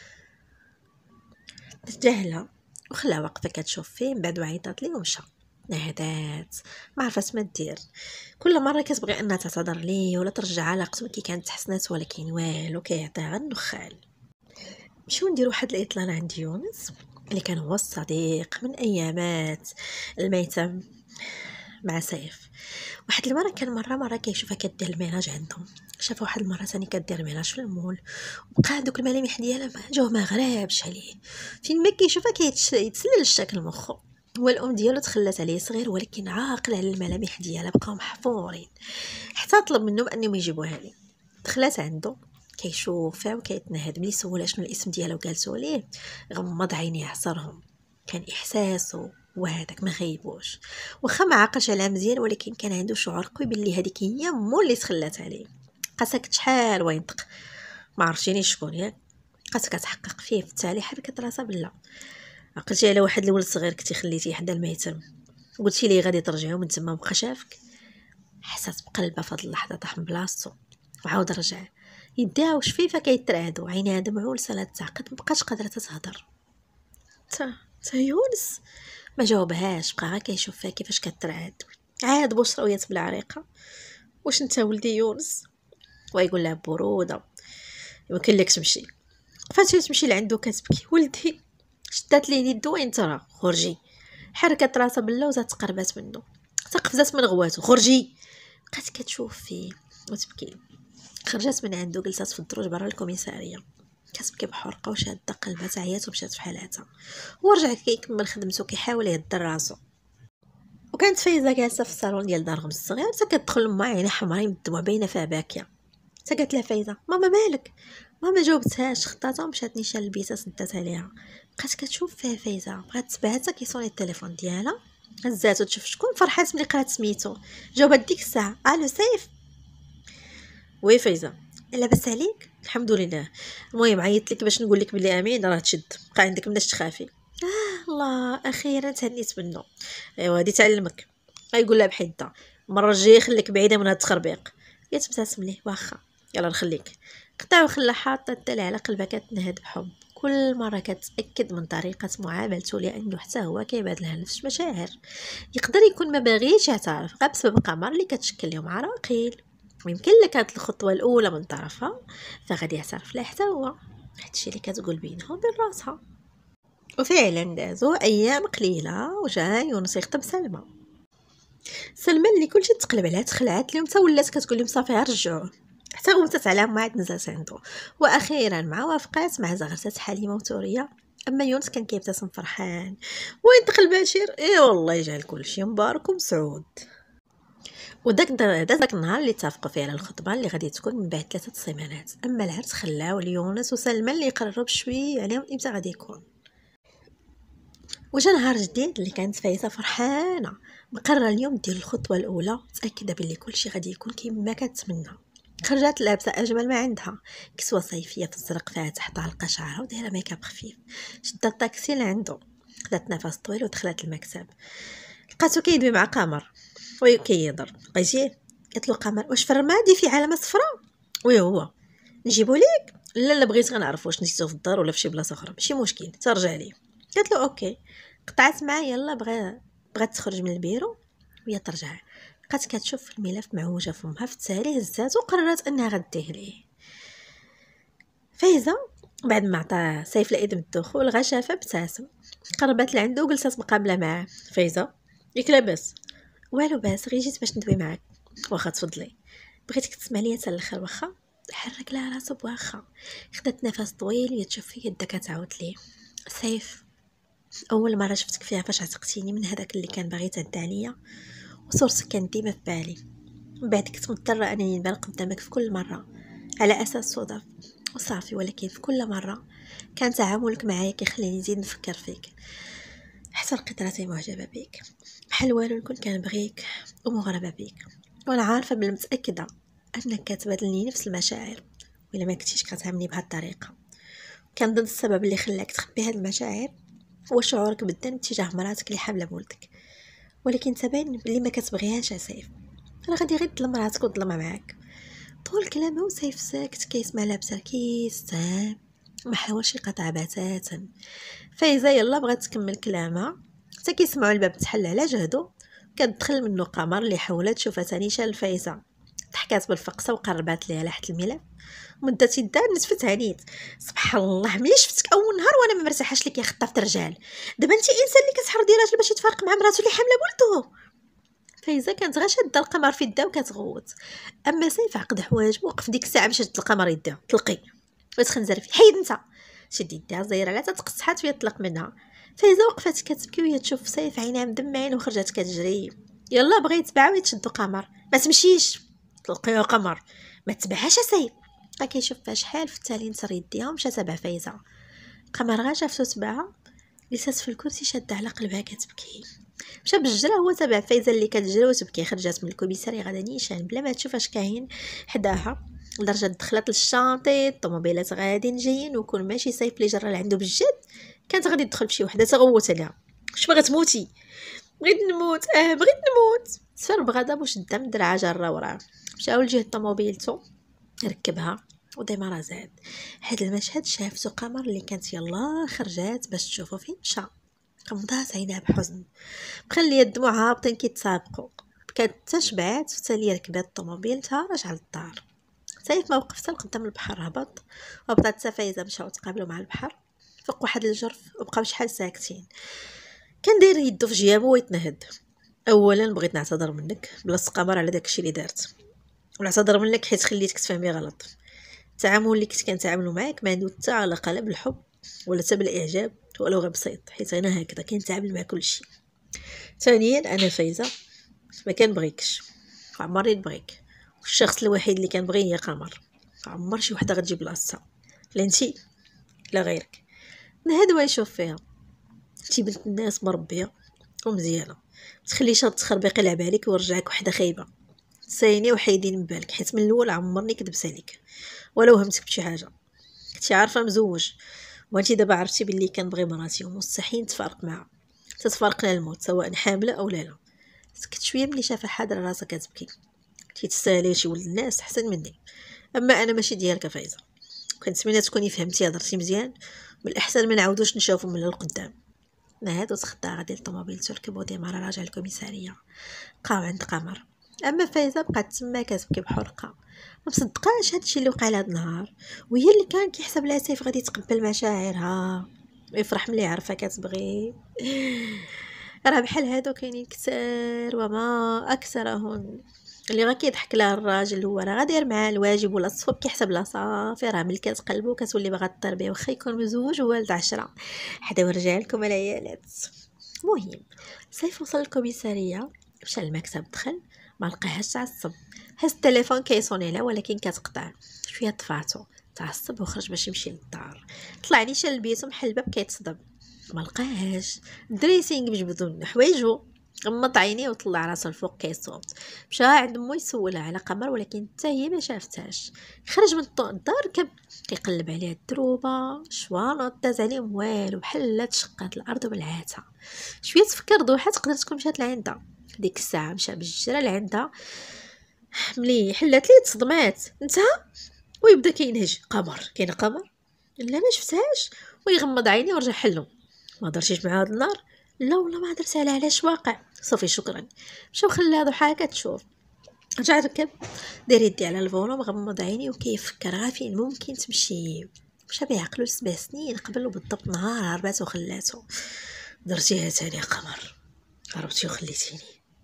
Speaker 1: تجاهلها وخلاها واقفه كتشوف فيه. من بعد عيطات ليه ومشى. نهدات ما عرفت ما دير. كل مره كتبغي انها تعتذر ليه ولا ترجع علاقته كي كانت تحسنات ولكن والو كيعطيها غير النخال. مشيو نديرو واحد الاطلاله عند يونس اللي كان هو الصديق من ايامات الميتم مع سيف. واحد المره كان مره مره كيشوفها كدير الميراج عندهم. شاف واحد المره ثاني كدير الميراج في المول وبقى هذوك الملامح ديالها ما جاو ما غرابش عليه. فين ما كيشوفها كيتسلل الشكل مخو. هو الام ديالو تخلات عليه صغير ولكن عاقل على الملامح ديالها بقاو محفورين. حتى طلب منهم انهم يجيبوها ليه. دخلت عنده كيشوفها وكيتنهد. ملي سولها شنو الاسم ديالها وجالسوا ليه غمض عينيه عصرهم. كان احساسه وهذاك ما غيبوش. واخا ما عقلش عليها مزيان ولكن كان عنده شعور قوي باللي هذيك هي مو اللي تخلات عليه. قاسك شحال وينطق ما عرفتيني شكون ياك. قاسك تحقق فيه في التالي حركت راسها بالله. عقلتي على واحد الولد صغير كنتي خليتيه حدا الميتم قلتي لي غادي ترجعي ومن تما بقى شافك. حسات بقلبها فهاد اللحظه طاح من بلاصتو وعاود رجع. يديها وشفيفه كيترعدوا عينيها دمعولسه لا تعقد مبقاش قادره تهضر. تا تا يونس ما جاوبهاش بقى غير كيشوف فيها كيفاش كترعد. عاد بشرى ويات بلا عريقه. واش انت ولدي يونس؟ ويقول لها بروده يمكن لك تمشي. فاتي تمشي لعندو كتبكي. ولدي شدات ليه يدو وين ترى خرجي. حركت راسها بالله وزات تقربات منه حتى قفزات من غواتو. خرجي. بقات كتشوف فيه وتبكي. خرجت من عنده جلست في الدروج برا الكوميساريه. كتبكي بحرقه وشاده قلبها تعيات ومشات في حالاتها. ورجع كيكمل خدمته كيحاول يهدر راسو. وكانت فايزه جالسه في الصالون ديال دارهم الصغير حتى كتدخل مع عيني حمراء من الدموع باينه فيها باكيه. حتى قالت لها فايزه ماما مالك؟ ماما جاوبتهاش، خطاتها ومشات نيشان لبيتها سدات عليها. بقات كتشوف فيها فايزه، بغات تبعتها كيصوني التليفون ديالها، هزاتو تشوف شكون، فرحات ملي قرات سميتو. جاوبات ديك الساعه الو سيف. وي فايزه لاباس عليك؟ الحمد لله. المهم عيطت لك باش نقول لك بلي امين راه تشد، بقى عندك مناش تخافي. آه الله اخيرا تهنيت منه. ايوا هادي تعلمك. غايقول لها بحده المره الجايه خليك بعيده من هاد التخربيق. قالت تبتسم ليه واخا يلا نخليك. قطع وخلى حاطه الدلع على قلبها كتنهد بحب. كل مره كتاكد من طريقه معاملته لانه حتى هو كيبادل لها نفس المشاعر. يقدر يكون ما باغيش يعترف غير بسبب قمر اللي كتشكل لهم عراقيل. ويمكن لك هاد الخطوه الاولى من طرفها فغادي يعترف لها حتى هو. هادشي اللي كتقول بينها وبين راسها. وفعلا دازو ايام قليله وجا يونس يخطب سلمى. سلمى اللي كلشي تقلب عليها تخلعات اليوم حتى ولات كتقول لهم صافي رجعوه، حتى غمتت على ما عاد نزلت عنده. واخيرا مع وافقات مع زغرتات حليمه وتوريه. اما يونس كان كيبتسم فرحان. وين دخل بشير؟ اي والله يجعل كلشي مبارك ومسعود. وداك داك النهار اللي اتفقوا فيه على الخطبه اللي غادي تكون من بعد ثلاثه سيمانات. اما العرس خلاو ليونس وسلمى اللي يقرروا بشوي عليهم امتى غادي يكون. وجا نهار جديد اللي كانت فايزه فرحانه مقرره اليوم دير الخطوه الاولى، متاكده بلي كلشي غادي يكون كيما كتمنى. خرجت لابسه اجمل ما عندها، كسوه صيفيه في الزرق فاتح طالقه شعرها ودايره ميكاب خفيف. شدت الطاكسي لعندو، خدات نفس طويل ودخلت المكتب. لقاتو كيدوي مع قمر وكيهضر. بغيتيه؟ قالت له قمر واش في الرمادي في علامه صفراء؟ وي هو نجيبو ليك؟ لا لا بغيت غنعرف واش نسيتو في الدار ولا في شي بلاصه اخرى، ماشي مشكل ترجع لي. قالت له اوكي. قطعت معاه يلا بغا بغات تخرج من البيرو وهي ترجع. بقات كتشوف في الملف معوجه فمها في التالي هزات وقررت انها غديه ليه. فايزه بعد ما عطى سيف الاذن بالدخول غا شافها ابتسم، قربت لعندو وجلست مقابله معاه. فايزه ياك لاباس؟ والو باس غير جيت باش ندوي معاك. واخا تفضلي، بغيتك تسمع ليا حتى الاخر. واخا حرك لها راسو بواخا. خدات نفس طويل وهي تشوف في يدها كتعاود ليه. سيف اول مره شفتك فيها فاش عتقتيني من هذاك اللي كان باغي يتعدى عليا، وصورتك كانت ديما في بالي. من بعد كنت مضطره انني نبان قدامك في كل مره على اساس صدف وصافي، ولكن في كل مره كان تعاملك معايا كيخليني نزيد نفكر فيك حتى لقيت راسي معجبه بيك بحال والو نكون كنبغيك ومغربه بيك. وانا عارفه بل متاكده انك كتبادلني نفس المشاعر، ولا ما كنتيش كتعاملني بهذه الطريقه. كان ضد السبب اللي خلاك تخبي هاد المشاعر هو شعورك بالذنب تجاه مراتك اللي حامله بولدك، ولكن تبين بلي ما كتبغيهاش يا سيف. انا غادي غير تظلم مراتك وتظلمها معاك. طول كلامه وسيف ساكت كيسمع لها بتركيز تام، ما حاولش يقطع بتاتا. فايزه يلا بغات تكمل كلامها حتى كيسمعوا الباب تحل على جهدو. كتدخل منه قمر اللي حاولت تشوفها تانيشا لفايزه، ضحكات بالفقصه وقربات ليها لحت الملف. مدت يدها نتفت عنيت. سبحان الله ملي شفتك اول نهار وانا ما مرتاحاش لك يا خطافه الرجال، دابا انت انسان اللي كتحرضي راجل باش يتفارق مع مراته اللي حامله بولده. فايزه كانت غا شاده القمر في يدها وكتغوت. اما سيف عقد حوايج وقف ديك الساعه باش شد القمر يدها. طلقي وتخنزر فيه، حيد انت. شد يدها زير على تتقصحات فيها طلق منها. فايزه وقفت كتبكي وهي تشوف سيف عينها مدمعين وخرجت كتجري. يلا بغا يتبعها ويتشدوا قمر. ما تمشيش طلقي يا قمر، ما تبعهاش سيف. بقى كيشوف فيها شحال في التالي نصر يديها ومشى تبع فايزه. قمر غا شافتو تبعها جلست في الكرسي شاده على قلبها كتبكي. مشى بالجرا هو تبع فايزه اللي كتجري وتبكي. خرجت من الكوميساري غدا نيشان بلا ما تشوف اش كاين حداها، لدرجه دخلت للشانطي. الطوموبيلات غاديين جايين وكون ماشي سيف اللي جرى لعندو بالجد كانت غادي تدخل بشي وحده تغوت عليها. واش باغا تموتي؟ بغيت نموت. اه بغيت نموت. سفر بغضب وشد من درعا جرى وراه. مشاو لجهه طوموبيلتو ركبها وديما زاد. هاد المشهد شافته قمر اللي كانت يلا خرجات باش تشوفو فين مشى. غمضات عينها بحزن، مخليه الدموع هابطين كيتسابقوا. بكات تشبعات وتالي ركبات الطوموبيل رجع للدار. سيف ما وقف حتى قدام البحر هبط، وهبطات حتى فايزه مشاو تقابلوا مع البحر فوق واحد الجرف وبقاو شحال ساكتين. كان داير يدو في جيابو ويتنهد. اولا بغيت نعتذر منك بلاصه قمر على داكشي اللي درت، ونعتذر منك حيت خليتك تفهمي غلط. التعامل اللي كنت كنتعاملوا معاك ما عنده حتى علاقه لا بالحب ولا حتى بالاعجاب ولا غير بسيط، حيت انا هكذا كنتعامل مع كل شيء. ثانيا انا فايزه ما كنبغيكش، عمرني نبغيك. الشخص الوحيد اللي كنبغيه هي قمر، عمر شي وحده غتجي بلاصتها، لا انتي لا غيرك. نهاد يشوف فيها شي بنت الناس مربيه ومزيانه، تخليش هاد التخربيق يلعب عليك ويرجعك وحده خايبه. سايني وحيدين من بالك، حيت من الاول عمرني كدبت عليك ولا وهمتك بشي حاجه. كنتي عارفه مزوج، وانتي دابا عرفتي باللي كنبغي مراتي ومستحيل نتفارق معها، تتفارقنا الموت سواء حامله او لا. لا سكت شويه ملي شافها حاضره راسها كتبكي، كنتي تستاهلي شي ولد الناس احسن مني. اما انا ماشي ديالك فايزه، كنتمنى تكوني فهمتي هضرتي مزيان، من الاحسن ما نعاودوش نشوفوا من القدام. نهاد وتخطى غادي للطوموبيل تركب ديما راه راجع الكوميساريه، بقاو عند قمر. اما فايزه بقات تما كتبكي بحرقه، ما مصدقاش هادشي اللي وقع لها هاد النهار، وهي اللي كان كيحسب لها سيف غادي يتقبل مشاعرها ويفرح ملي عرفها كتبغي. راه بحال هادو كاينين كثار وما اكثرهن، اللي غا كيضحك لها الراجل هو راه غادير معاه الواجب ولا الصوب، كيحسب لها صافي راه ملي كتقلبو كتولي باغا طير بيه واخا يكون مزوج ووالد عشرة. حدا ورجع لكم العيالات. المهم سيف وصل الكوميساريه، مشى للمكتب، دخل ما لقاهاش، تعصب، هز التليفون كيصوني لها ولكن كتقطع. شويه طفاتو، تعصب وخرج باش يمشي للدار. طلع نيشان لبيتو محل الباب كيتصدم، ما لقاهاش. دريسينغ بجبدو حوايجو، غمض عينيه وطلع راسو الفوق كيصوت. مشى عند مو يسولها على قمر ولكن حتى هي ما شافتهاش. خرج من الدار كب كيقلب عليها الدروبه شوانط، داز عليهم والو، بحال تشقات الارض وبلعاتها. شويه تفكر ضحى تقدر تكون مشات لعندها ديك الساعه، مشى بالجرة لعندها. ملي حلات ليه تصدمات، انت ويبدا كينهج. قمر كاينه قمر؟ لا ما شفتهاش. ويغمض عينيه ورجع حلو. ما درتيش مع هاد النهار؟ لا والله ما درت على علاش واقع. صافي شكرا. مشى وخلى ضحى كتشوف. رجع ركب، داير يدي على الفولوم، غمض عيني وكيفكر غا فين ممكن تمشي. مشى بعقلو سبع سنين قبل وبالضبط نهار هربات وخلاتو. درتيها تاني يا قمر، هربتي وخليتيني.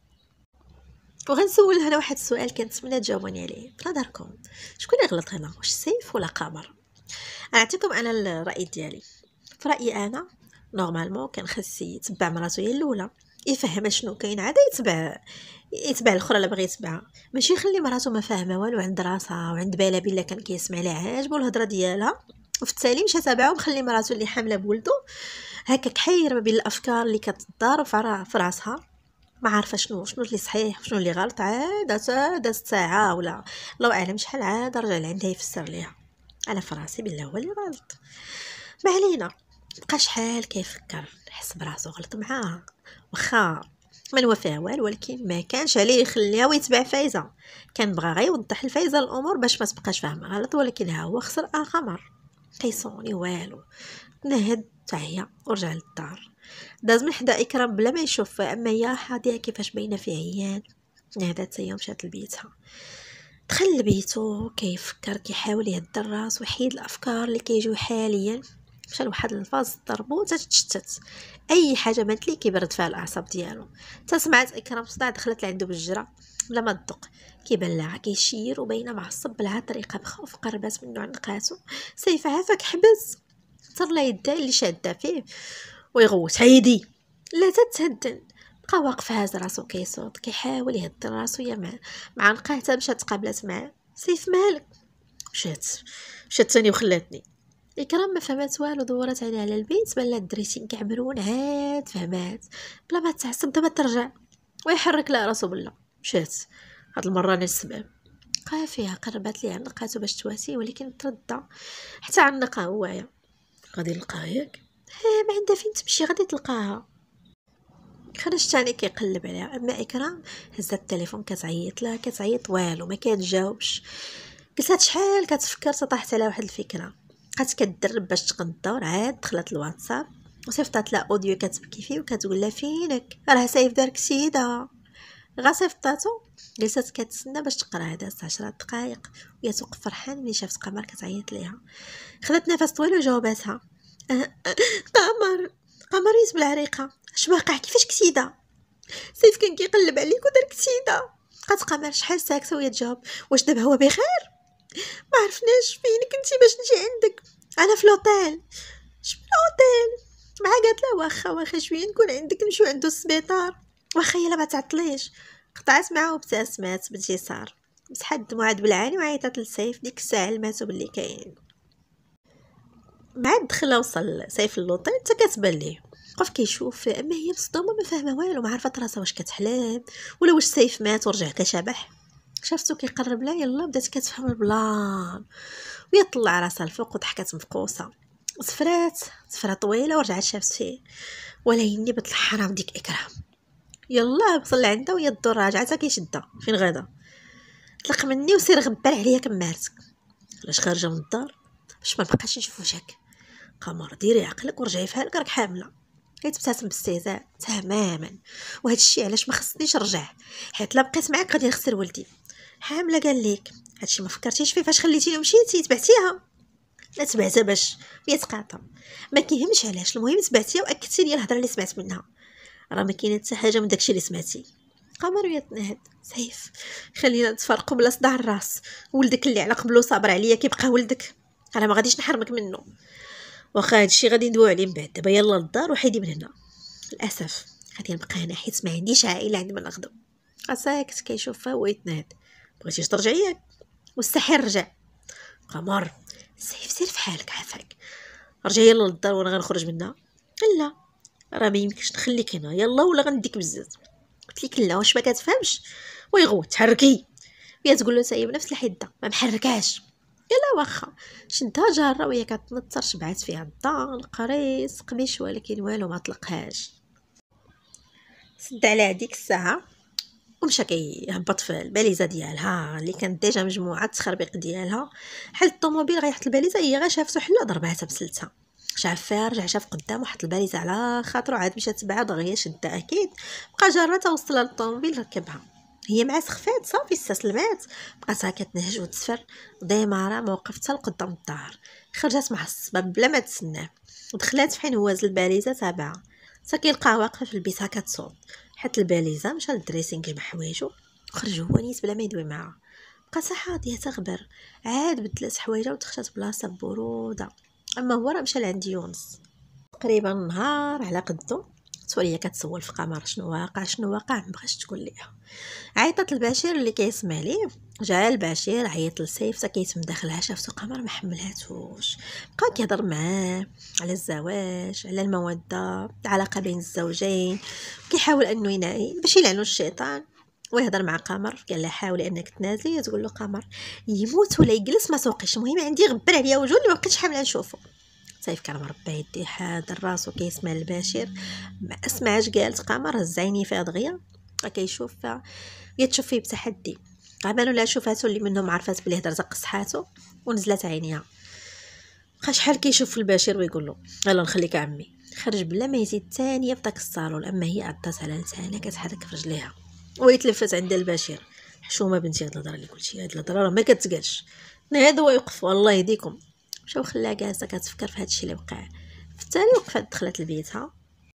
Speaker 1: وغنسولها انا واحد السؤال كنتمنى تجاوبوني عليه في نظركم، شكون اللي غلط هنا، واش سيف ولا قمر؟ اعطيكم انا الراي ديالي. في رايي انا نورمالمون كان خاص يتبع مراتو هي الاولى، يفهمها شنو كاين، عاد يتبع يتبع الاخرى اللي بغى يتبعها، ماشي يخلي مراتو ما فاهمه والو عند راسها وعند بالها بلا كان كيسمع لها عاجبو الهضره ديالها، وفي التالي مشى تابعه ومخلي مراتو اللي حامله بولدو هكاك حير ما بين الافكار اللي كتدار في راسها، ما عارفه شنو شنو اللي صحيح وشنو اللي غلط. عاد دازت ساعه ولا الله اعلم شحال، عاد رجع لعندها يفسر ليها. انا في راسي بالله هو اللي غلط، ما علينا. بقى شحال كيفكر، حس براسو غلط معاها، واخا ما نوى فيها والو، ولكن ما كانش عليه يخليها ويتبع فايزه. كان بغى غير يوضح لفايزه الامور باش ما تبقاش فاهمه غلط، ولكن ها هو خسر قمر كيصوني والو. نهد هي ورجع للدار، داز من حدا اكرام بلا ما يشوفها، اما هي حاضيه كيفاش باينه فيه عيان. نهدات هي مشات لبيتها، دخل لبيتو كيفكر، كيحاول يهدى الراس ويحيد الافكار اللي كيجيو حاليا. مشى لواحد الفاز ضربو تتشتت، اي حاجه بانت ليه كيبرد فيها الاعصاب ديالو. تسمعت اكرام صداع، دخلت لعندو بالجرة بلا ما تدق، كيبان لها كيشير وباينه معصب بلها طريقه بخوف، قربات منو عنقاتو. سيف عافاك حبس، طلع يدها اللي شاده فيه ويغوت عيدي لا تتهدن. بقى واقف هاز راسو كيصوت، كيحاول يهد راسو يا مع مع نقاته. مشات تقابلات معاه. سيف مالك؟ مشات مشات ثاني وخلاتني. اكرام ما فهمت والو، دورت عليه على البيت، بان لها الدريسين كعبرون، عاد فهمات بلا ما تعصب دابا ترجع ويحرك لها راسو بلا. مشات هاد المره للسبب، بقى فيها قربات ليه عنقاتو باش تواسيه، ولكن تردى حتى عنقها هوايا. غادي نلقاها ياك؟ ها ما عندها فين تمشي، غادي تلقاها. خرج تاني كيقلب عليها، اما اكرام هزت التليفون كتعيط لها كتعيط والو ما كتجاوبش. قلت شحال كتفكر، طاحت على واحد الفكره، بقات كتدرب باش تقدر. عاد دخلت الواتساب وصيفطات لها اوديو كتبكي فيه وكتقول لها فينك راه سيف دارك سيده. غا صيفطاتو، جلست كتسنى باش تقرا. دازت عشرة دقائق وهي توقف فرحان ملي شافت قمر كتعيط ليها. خدت نفس طويل وجاوباتها أه أه قمر قمر يزبل العريقه، اش واقع كيفاش كسيده؟ سيف كان كيقلب عليك ودارك سيده. بقات قمر شحال ساكته وهي تجاوب واش دابا هو بخير؟ ما عرفناش فين كنتي باش نجي عندك. انا في لوطيل. شنو لوطيل؟ مع قالت له واخا واخا شويه نكون عندك نمشيو عندو السبيطار. واخا يلا ما تعطليش. قطعت معاه وابتسمات بانتصار، مسحت الدموع بالعاني وعيطت لسيف. ديك الساعه علماتو باللي كاين. مع دخل وصل سيف اللوطيل حتى كتبان ليه، وقف كيشوف، اما هي مصدومه ما فاهمه والو، ما عرفت راسها واش كتحلم ولا واش سيف مات ورجع كشبح. شافتو كيقرب لها، يلا بدات كتفهم البلان، وهي طلع راسها الفوق وضحكت مفقوسه. صفرات صفره طويله ورجعت شافت فيه، ولا يني بنت الحرام ديك اكرام. يلا وصل عندها وهي الدور راجعه كيشدها. فين غادا؟ طلق مني وسير غبر عليا كمارتك. علاش خارجه من الدار؟ باش ما نبقاش نشوف وجهك. قمر ديري عقلك ورجعي فحالك، راك حامله. كيتبتسم باستهزاء تماما. وهذا الشيء علاش ما خصنيش نرجع، حيت لا بقيت معاك غادي نخسر ولدي. حامله قال لك هادشي ما فكرتيش فيه فاش خليتيني ومشيتي؟ تبعتيها؟ لا تبعتها باش هي تقاطع، ما كيهمش علاش، المهم تبعتيها واكدتي لي الهضره اللي سمعت منها. راه ما كاينه حتى حاجه من داكشي اللي سمعتي. قمر يتنهد. سيف خلينا نتفرقوا بلا صداع الراس، ولدك اللي على قبلو صابر عليا كيبقى ولدك، انا ما غاديش نحرمك منه. واخا هادشي غادي ندويو عليه من بعد، دابا يلا للدار وحيدي من هنا. للاسف غادي نبقى هنا حيت ما عنديش عائله عندي ما نخدم. ساكت كيشوفها وهو يتنهد. بغيتيش ترجعي ياك؟ مستحيل رجع. قمر سيف سير فحالك عافاك، رجعي يلا للدار وانا غنخرج منها. لا راه ما يمكنش نخليك هنا، يلا ولا غنديك بزاف. قلت لك لا، واش ما كتفهمش؟ ويغوت تحركي. وهي تقول له سايب نفس الحده ما محركاش. يلا واخا شدها جاره وهي كتنطر، شبعات فيها الضال قريص قميش ولكن والو ما طلقهاش. سد على هذيك الساعه ومشى كيهبط في الباليزه ديالها اللي كانت ديجا مجموعه التخربيق ديالها. حل الطوموبيل غيحط الباليزه، هي غير شافته حله ضرباتها بسلتها. شاف فيها، رجع شاف قدامه، حط الباليزه على خاطرو، عاد مشى تبعها دغيا شدها اكيد. بقى جاره توصل للطوموبيل ركبها، هي مع سخفات صافي استسلمات. بقات كتنهج وتسفر ديمارا موقف حتى لقدام الدار. خرجت معصبه بلا ما تسناه ودخلات فحين هواز الباليزه تابعها. حتى كيلقاها واقفه في البيت كتصوت. حط الباليزه مشى للدريسينغ جمع حوايجو خرج هو نيت بلا ما يدوي معاها. بقى حاضيه تغبر، عاد بدلات حوايجها وتخشات بلاصه بروده. اما هو راه مشى لعند يونس تقريبا نهار على قدو. سوريا كتسول في قمر شنو واقع شنو واقع، مبغاش تقول ليها. عيطت البشير اللي كيسمع ليه، جا البشير عيط لسيف حتى كيتم داخلها. شافتو قمر ما حملاتوش، بقى كيهضر معاه على الزواج، على الموده، العلاقه بين الزوجين، كيحاول انه ينعي باش يلعنو الشيطان. ويهضر مع قمر قال لها حاولي انك تنازلي. تقول له قمر يموت ولا يجلس ما سوقيش، المهم عندي غبر عليا وجه اللي ما بقيتش حامله نشوفه. سيف كان مربع يديه حاضر راسو كيسمع البشير، ما اسمعش قالت قمر هزعيني فيها دغيا. كيشوفها هي تشوف فيه بتحدي، عملوا لها شوفاتو اللي منهم عرفات بلي هدر زق صحاتو ونزلت عينيها. بقى شحال كيشوف في البشير ويقول له يلا نخليك عمي. خرج بلا ما يزيد ثانيه في داك الصالون. اما هي عطات على لسانها كتحرك في رجليها ويتلفت عند البشير. حشومه بنتي هاد الهضره اللي قلتي، هاد الهضره راه ما كتقالش. نهض ويوقف والله يهديكم. مشاو خلاها جالسه كتفكر في هادشي اللي وقع. في التالي وقفت دخلت لبيتها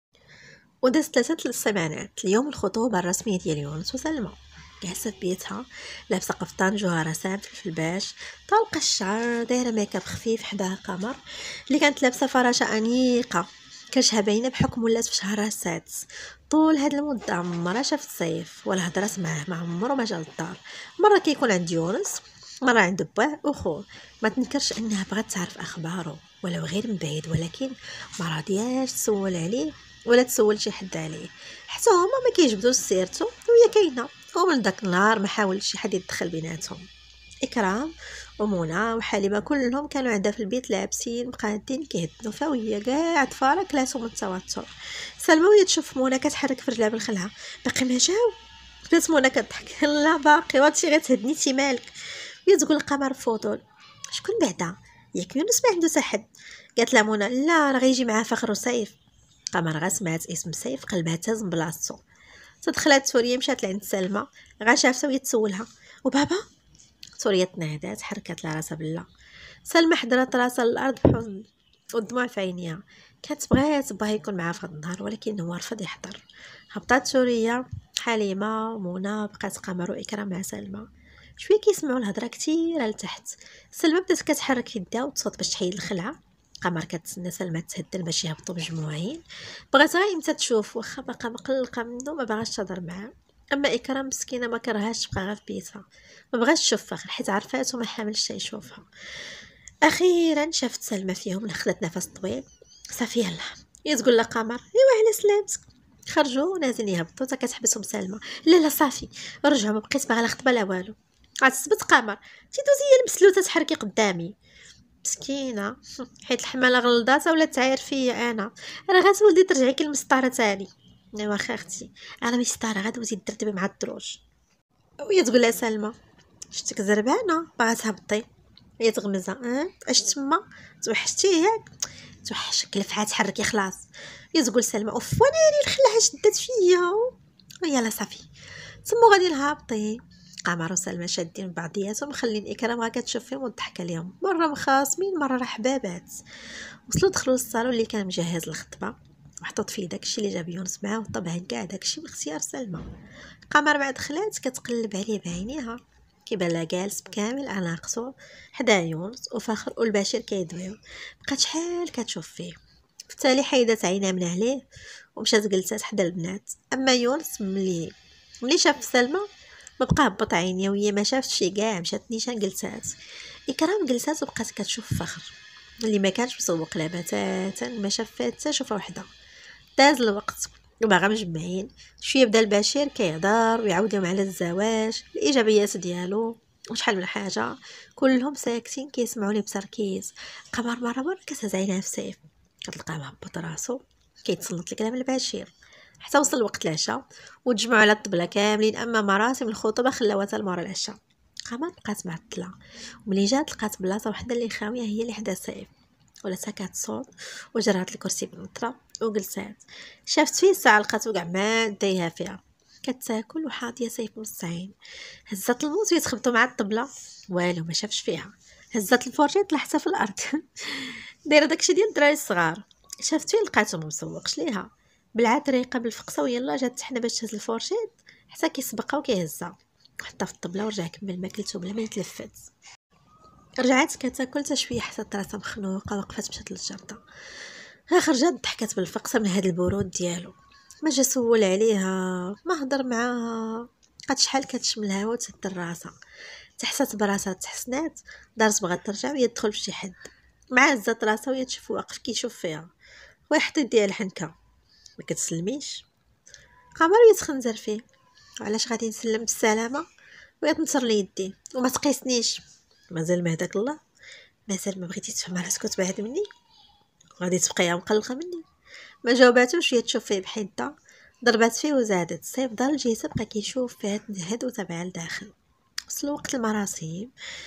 Speaker 1: ودازت ثلاثه السيمانات اليوم الخطوبه الرسميه ديال يونس وسلمى. جالسه في بيتها لابسه قفطان جوهره سامبل في الباش، طالقه الشعر، دايره ميكاب خفيف. حداها قمر اللي كانت لابسه فراشه انيقه كرشها باينه بحكم ولات في شهرها السادس. طول هاد المده عمرها شافت سيف ولا هضرات معاه، ما عمرو ما جا للدار. مره كيكون عند يونس، مره عند باه وخوه. ما تنكرش انها بغات تعرف اخباره ولو غير من بعيد، ولكن ما راضياش تسول عليه ولا تسول شي حد عليه. حتى هما ما كيجبدوش سيرته وهي كاينه. ومن داك النهار ما حاولش شي حد يدخل بيناتهم. اكرام ومنى وحليمه كلهم كانوا عندها في البيت لابسين مقادين كيهدنوا فيها، وهي كاع طفاره كلاسو من التوتر. سلمى وهي تشوف منى كتحرك في رجلها بالخلعه، باقي ما جاو. بدات منى كتضحك لا باقي وهادشي غير تهدني تي مالك. وهي تقول القمر فضول شكون بعدا ياك يونس ما عنده حتى حد. قالت لها منى لا راه غيجي معاه فخر وسيف. قمر غا سمعت اسم سيف قلبها تهز من بلاصتو. تدخلات سوريا مشات لعند سلمى، غا شافتها وهي تسولها وبابا. سوريا تنهدات حركت لها راسها بالله. سلمى حضرت راسها للارض بحزن والدموع في عينيها. كانت بغات باه يكون معها في هذا النهار ولكن هو رفض يحضر. هبطات سوريا، حليمه ومنى، بقات قمر واكرام مع سلمى. شويه كيسمعوا الهضره كثيره لتحت. سلمى بدات كتحرك يدها وتصوت باش تحيد الخلعه. قمر كتسنى سلمى تهدل باش يهبطوا مجموعين. بغات غير امتى تشوف، واخا باقا مقلقه منه ما باغاش تهضر معاه. اما اكرام مسكينه ما كرهاش تبقى غير في بيتها، ما بغاش تشوف فخر حيت عرفاتو ما حاملش يشوفها. اخيرا شافت سلمى فيهم، خدت نفس طويل. صافي يلا يا تقول لها قمر ايوا على سلامتك. خرجوا ونازلين يهبطوا تا كتحبسهم سلمى. لا لا صافي رجعوا، ما بقيت باغا لا خطبه لا والو. غتثبت قمر تيدوزي هي المسلوته تحركي قدامي. مسكينه حيت الحماله غلضاتها ولا تعاير فيا انا. راه غتولدي ترجعي كي المسطره تاني. واخا اختي انا مسطره غدوزي تدردبي مع الدروج. وهي تقول لها سلمى شتك زربانه باغا تهبطي. هي تغمزها اه اش تما توحشتي ياك. توحشك لفعه تحركي خلاص. هي تقول سلمى اوف وانا راني الخلعه شدت فيا. يلا صافي تمو غادي نهبطي. قمر وسلمى شادين بعضياتهم مخلين اكرام غا كتشوف فيهم وتضحك عليهم، مره مخاصمين مره راه حبابات. وصلوا دخلوا للصالون اللي كان مجهز للخطبه، محطوط فيه داكشي اللي جاب يونس معاه، وطبعا كاع داكشي من اختيار سلمى. قمر مع دخلات كتقلب عليه بعينيها، كيبان لها جالس بكامل اناقته حدا يونس وفخر والبشير كيدويو. بقات شحال كتشوف فيه، في التالي حيدت عينها من عليه ومشات جلسات حدا البنات. اما يونس ملي ملي شاف سلمى ما بقى هبط عينيه، وهي ما شافتش شي كاع، مشات نيشان جلسات. اكرام جلسات وبقات كتشوف فخر اللي ما كانش مسوق لها بتاتا، ما شاف فيها حتى شوفه وحده. داز الوقت وباغا مجمعين شويه، بدا البشير كيهضر ويعاود لهم على الزواج الايجابيات ديالو وشحال من حاجه، كلهم ساكتين كيسمعوا ليه بتركيز. قمر مره مره كتهز عينها في سيف، كتلقاه مهبط راسو كيتسلط لكلام البشير. حتى وصل وقت العشاء وتجمعوا على الطبله كاملين، اما مراسم الخطبه خلاوها لمورا العشاء. قمر بقات معطله، وملي جات لقات بلاصه وحده اللي خاويه هي اللي حدا سيف، ولا سكات صوت وجرات الكرسي بالنطره وجلسات. شافت فيه الساعه لقاتو كاع ماديها فيها كتاكل وحاطيه سيف نص عين. هزات الموس ويتخبطوا مع الطبله، والو ما شافش فيها. هزات الفرشه طلعتها في الارض دايره داكشي ديال الدراري الصغار. شافت فيه لقاتو ما مسوقش ليها، بلعات ريقه بالفقصه ويلا جات تحنا باش تهز الفرشيط حتى كيسبقها وكيهزها، حطها في الطبله ورجع كمل ماكلته بلا ما يتلفت. رجعت كتاكل حتى شويه حسات راسها مخنوقه، وقفات مشات للجرده. ها خرجت ضحكت بالفقصه من هاد البرود ديالو، ما جا سول عليها ما هضر معاها. بقات شحال كتشم الهوا وتهدر راسها، تحسات براسها تحسنات. دارت بغات ترجع وهي تدخل فشي حد مع هزات راسها وهي تشوف واقف كيشوف فيها. خويا حطي ديال الحنكه ما كتسلميش. قمر يتخنزر فيه علاش غادي نسلم بالسلامه، ويا تنصر لي يدي وما تقيسنيش. مازال ما هداك الله، مازال ما بغيتي تفهم راسك وتبعد مني، غادي تبقاي مقلقه مني. ما جاوباتوش، هي تشوف فيه بحده، ضربات فيه وزادت. السيف ضل جيسه بقى كيشوف فيها تنهد وتبع لداخل. وصلوا وقت المراسم،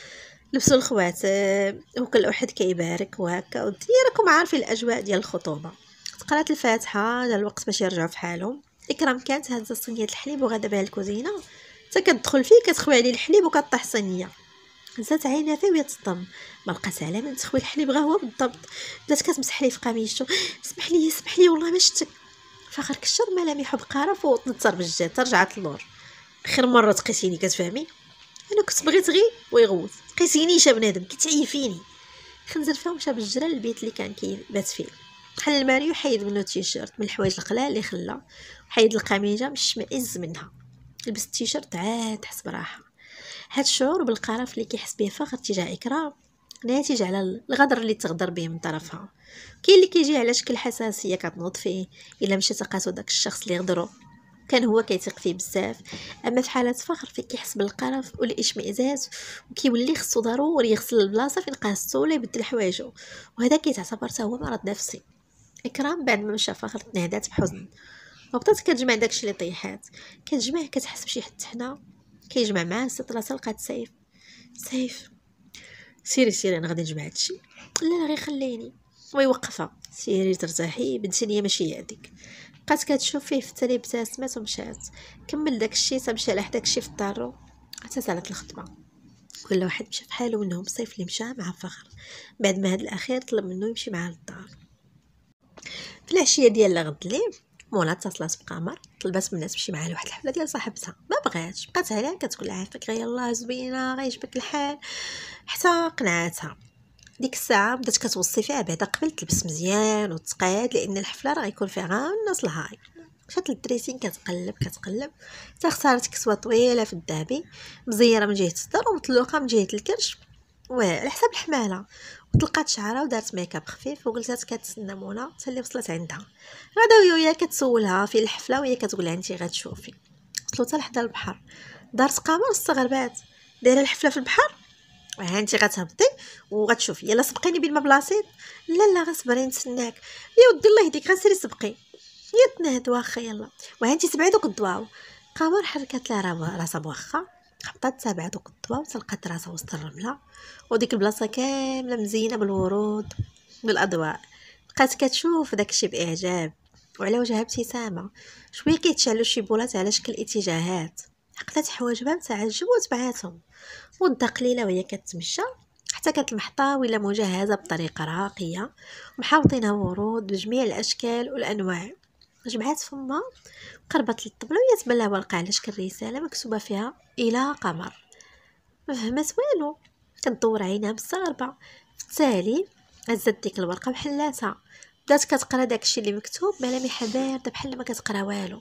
Speaker 1: لبسوا الخواتم وكل واحد كيبارك وهكا، والدنيا راكم عارفين الاجواء ديال الخطوبه. تقرات الفاتحه، جا الوقت باش يرجعوا في حالهم. اكرام كانت هازه صينيه الحليب وغادا بها الكوزينه، حتى كتدخل فيه كتخوي عليه الحليب وكطيح صينيه. هزات عينها فيه وهي تصدم، ما لقات على من تخوي الحليب غا هو بالضبط. بدات كتمسح ليه في قميصته، اسمح لي اسمح لي والله ما شفتك. فخر كشر ملامحه بقرف وتنطر بالجات. رجعت اللور، اخر مره تقيسيني كتفهمي، انا كنت بغيت غير ويغوت تقيسينيش بنادم كتعيفيني. خنزر فيها ومشى بالجرة للبيت اللي كان كيبات فيه. حل الماريو حيد منه تيشيرت من الحوايج القلال اللي خلا، حيد القميجه مش مئز منها، لبس التيشيرت عاد حس براحه. هاد الشعور بالقرف اللي كيحس به فخر تجاه اكرام ناتج على الغدر اللي تغدر به من طرفها. كاين اللي كيجي على شكل حساسيه كتنوض فيه الا مشى تقاسو داك الشخص اللي غدرو كان هو كيثق فيه بزاف. اما في حالات فخر فين كيحس بالقرف والاشمئزاز وكيولي خصو ضروري يغسل البلاصه فين قاستو ولا يبدل حوايجو، وهذا كيتعتبر حتى هو مرض نفسي. اكرام بعد ما مشى فخر تنهدات بحزن، وبقات كتجمع داكشي اللي طيحات، كتجمع كتحس بشي حد حنا كيجمع معاه ست راسها. لقات سيف. سيف سيري سيري انا غادي نجمع هادشي. لا لا غير خليني. ويوقفها، سيري ترتاحي بنتي ماشي يديك. بقات كتشوف فيه حتى لي ابتسمات ومشات. كمل داكشي تا مشى لحد داكشي في الدار حتى سالت الخطبه. كل واحد مشى فحالو، منهم صيف اللي مشى مع فخر بعد ما هاد الاخير طلب منه يمشي معاه للدار. في العشيه ديال غد ليه مولا اتصلت بقمر، طلبات من الناس تمشي معاها لواحد الحفله ديال صاحبتها، ما بغاتش، بقات عليها كتقول لها عافاك غير يلاه زوينه غيعجبك الحال، حتى قنعتها. ديك الساعه بدات كتوصي فيها بعدا قبل تلبس مزيان وتقاد، لان الحفله راه غيكون فيها غير الناس الهاي. مشات للدريسين كتقلب كتقلب حتى اختارت كسوه طويله في الذهبي، مزيره من جهه الصدر ومطلوقه من جهه الكرش وعلى حساب الحماله، وطلقات شعرها ودارت ميكاب خفيف وجلسات كتسنى منى حتى اللي وصلت عندها. غدا وهي كتسولها في الحفله وهي كتقول لها انت غتشوفي. وصلوا حتى لحدا البحر، دارت قمر استغربات، دايره الحفله في البحر؟ ها انت غتهبطي وغتشوفي، يلا سبقيني بين ما بلاصيط. لا لا غصبري نتسناك يا ودي الله يهديك، غنسيري سبقي يا تنهد واخا يلا. وها انت تبعي دوك الضواو. قمر حركت لها راسها بواخا، حطات تابع دوك الضواو وتلقات راسها وسط الرمله، وديك البلاصه كامله مزينه بالورود بالاضواء. بقات كتشوف داكشي باعجاب وعلى وجهها ابتسامه، شويه كيتشعلوا شي بولات على شكل اتجاهات. عقدت حواجبها متعجب وتبعاتهم، مده قليله وهي كتمشى حتى كانت المحطه مجهزه بطريقه راقيه ومحاوطينها ورود بجميع الاشكال والانواع. جمعات فمها قربت للطبله وهي تبان لها ورقه على شكل رساله مكتوبه فيها الى قمر. ما فهمت والو، كتدور عينها مستغربه. في التالي هزت ديك الورقه وحلاتها، بدات كتقرا داكشي اللي مكتوب ملامحها بارده بحال ما كتقرا والو.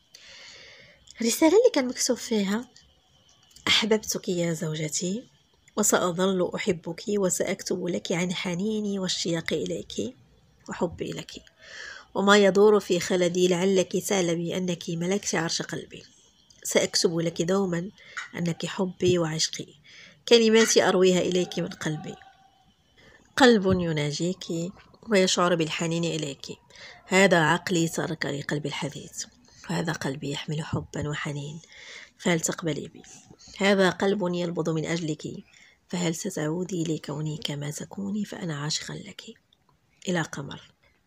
Speaker 1: الرساله اللي كان مكتوب فيها: احببتك يا زوجتي وسأظل أحبك وسأكتب لك عن حنيني واشتياقي إليك وحبي لك، وما يدور في خلدي لعلك تعلمي أنك ملكت عرش قلبي. سأكتب لك دوما أنك حبي وعشقي، كلماتي أرويها إليك من قلبي. قلب يناجيك ويشعر بالحنين إليك، هذا عقلي ترك لقلبي الحديث، وهذا قلبي يحمل حبا وحنين، فهل تقبلي بي؟ هذا قلب ينبض من أجلك، فهل ستعودي لكوني كما تكوني؟ فأنا عاشقا لك. إلى قمر.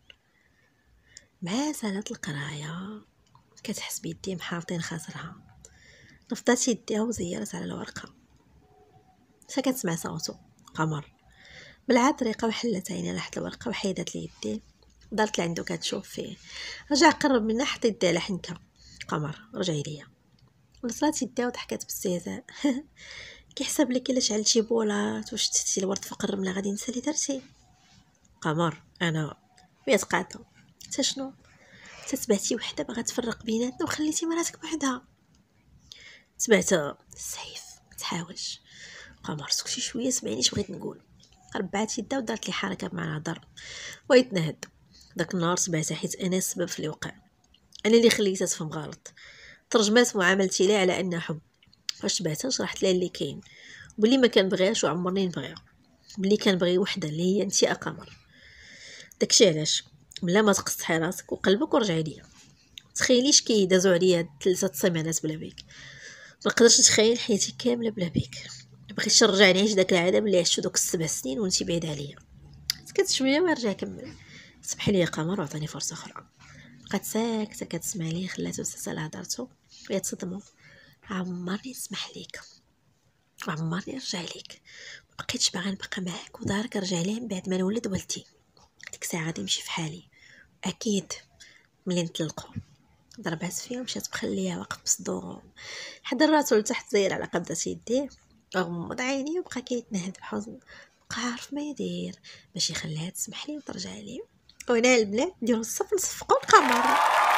Speaker 1: ما زالت القرايه كتحس بيدي محاوطين خاطرها، نفضات يديها وزيرت على الورقه، فكتسمع صوته قمر. بلعت طريقه وحلت عينيها لحد الورقه وحيدت لي يدي، دارت لعندو كتشوف فيه، رجع قرب منها حتى يديها على حنكه. قمر رجعي ليا. وصلت يديها وضحكت باستهزاء كيحسب لك الا شعلت شي بولات وشتتي الورد فوق الرمله غادي ننسى اللي درتي. قمر انا وهي تقاطع، حتى شنو تتبعتي وحده باغا تفرق بيناتنا وخليتي مراتك بوحدها. تبعت السيف متحاولش. قمر سكتي شويه سمعيني اش بغيت نقول. ربعت يدها ودارت لي حركه بمعنى هضر ويتنهد. داك النهار سبعتها حيت انا السبب في اللي وقع، انا اللي خليتها تفهم غلط، ترجمات معاملتي ليها على انها حب. فاش بعتها شرحت لها اللي كاين، بلي ما كنبغيهاش وعمرني نبغيها، بلي كنبغي وحده اللي هي انت قمر. داكشي علاش بلا ما تقصحي راسك وقلبك ورجعي ليا. تخيليش كيدازو عليا ثلاثه سيمانات بلا بيك، ما نقدرش نتخيل حياتي كامله بلا بيك. بغيتش نرجع نعيش داك العذاب اللي عشتو دوك السبع سنين وانتي بعيد عليا. سكت شويه ورجع كمل. سمح لي يا قمر وعطاني فرصه اخرى. بقات ساكته كتسمع ليه، خلاتو تسال هضرتو وهي تصدمو. عمرني نسمح ليك وعمرني نرجع ليك، بقيتش باغا نبقى معاك ودارك رجع ليه من بعد ما نولد ولدي. ديك الساعه غادي نمشي في حالي اكيد. ملي نطلقوا ضربات فيها ومشات مخليها واقف بصدوم، حضر راسو لتحت زاير على قبضه يديه، غمض عينيه وبقى كيتنهد بحزن، بقى عارف ما يدير باش يخليها تسمح ليه وترجع ليه. وهنا البنات نديرو الصف نصفقوا القمر.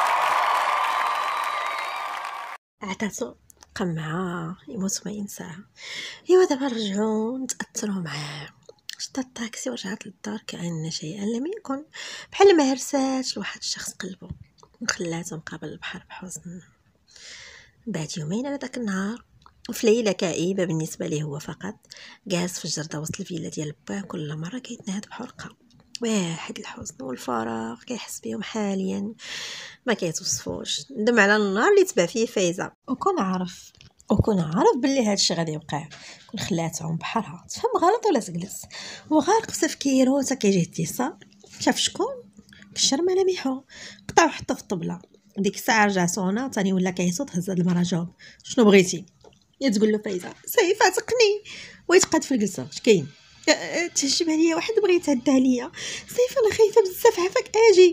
Speaker 1: عطاتو قمعة يموت ما ينساها. ايوا دابا رجعوا نتاثروا معاه. شدت الطاكسي ورجعت للدار كأن شيئا لم يكن، بحال ما هرساتش لواحد الشخص قلبه، وخلاته مقابل البحر بحزن. بعد يومين على داك النهار وفي ليله كئيبه بالنسبه ليه هو فقط، جالس في الجرده وسط الفيلا ديال باه، كل مره كيتنهد بحرقه واحد الحزن والفراغ كيحس بهم حاليا ما كيتوصفوش. ندم على النهار اللي تبع فيه فايزه، وكون عارف وكون عارف باللي هادشي غادي يوقع، كون خلاتهم بحالها تفهم غلط ولا تجلس وغارق في تفكيرو حتى كيجي اتصال. شاف شكون كشر ملامحو، قطع حتى في الطبله. ديك الساعه رجع صونا ثاني ولا كيصوت. هز هاد المره جاوب: شنو بغيتي؟ يا تقول له فايزه سيف عتقني ويتقاد في الجلسه. اش كاين؟ تهجم عليا واحد بغى يتعدى عليا. سيف انا خايفه بزاف عافاك اجي.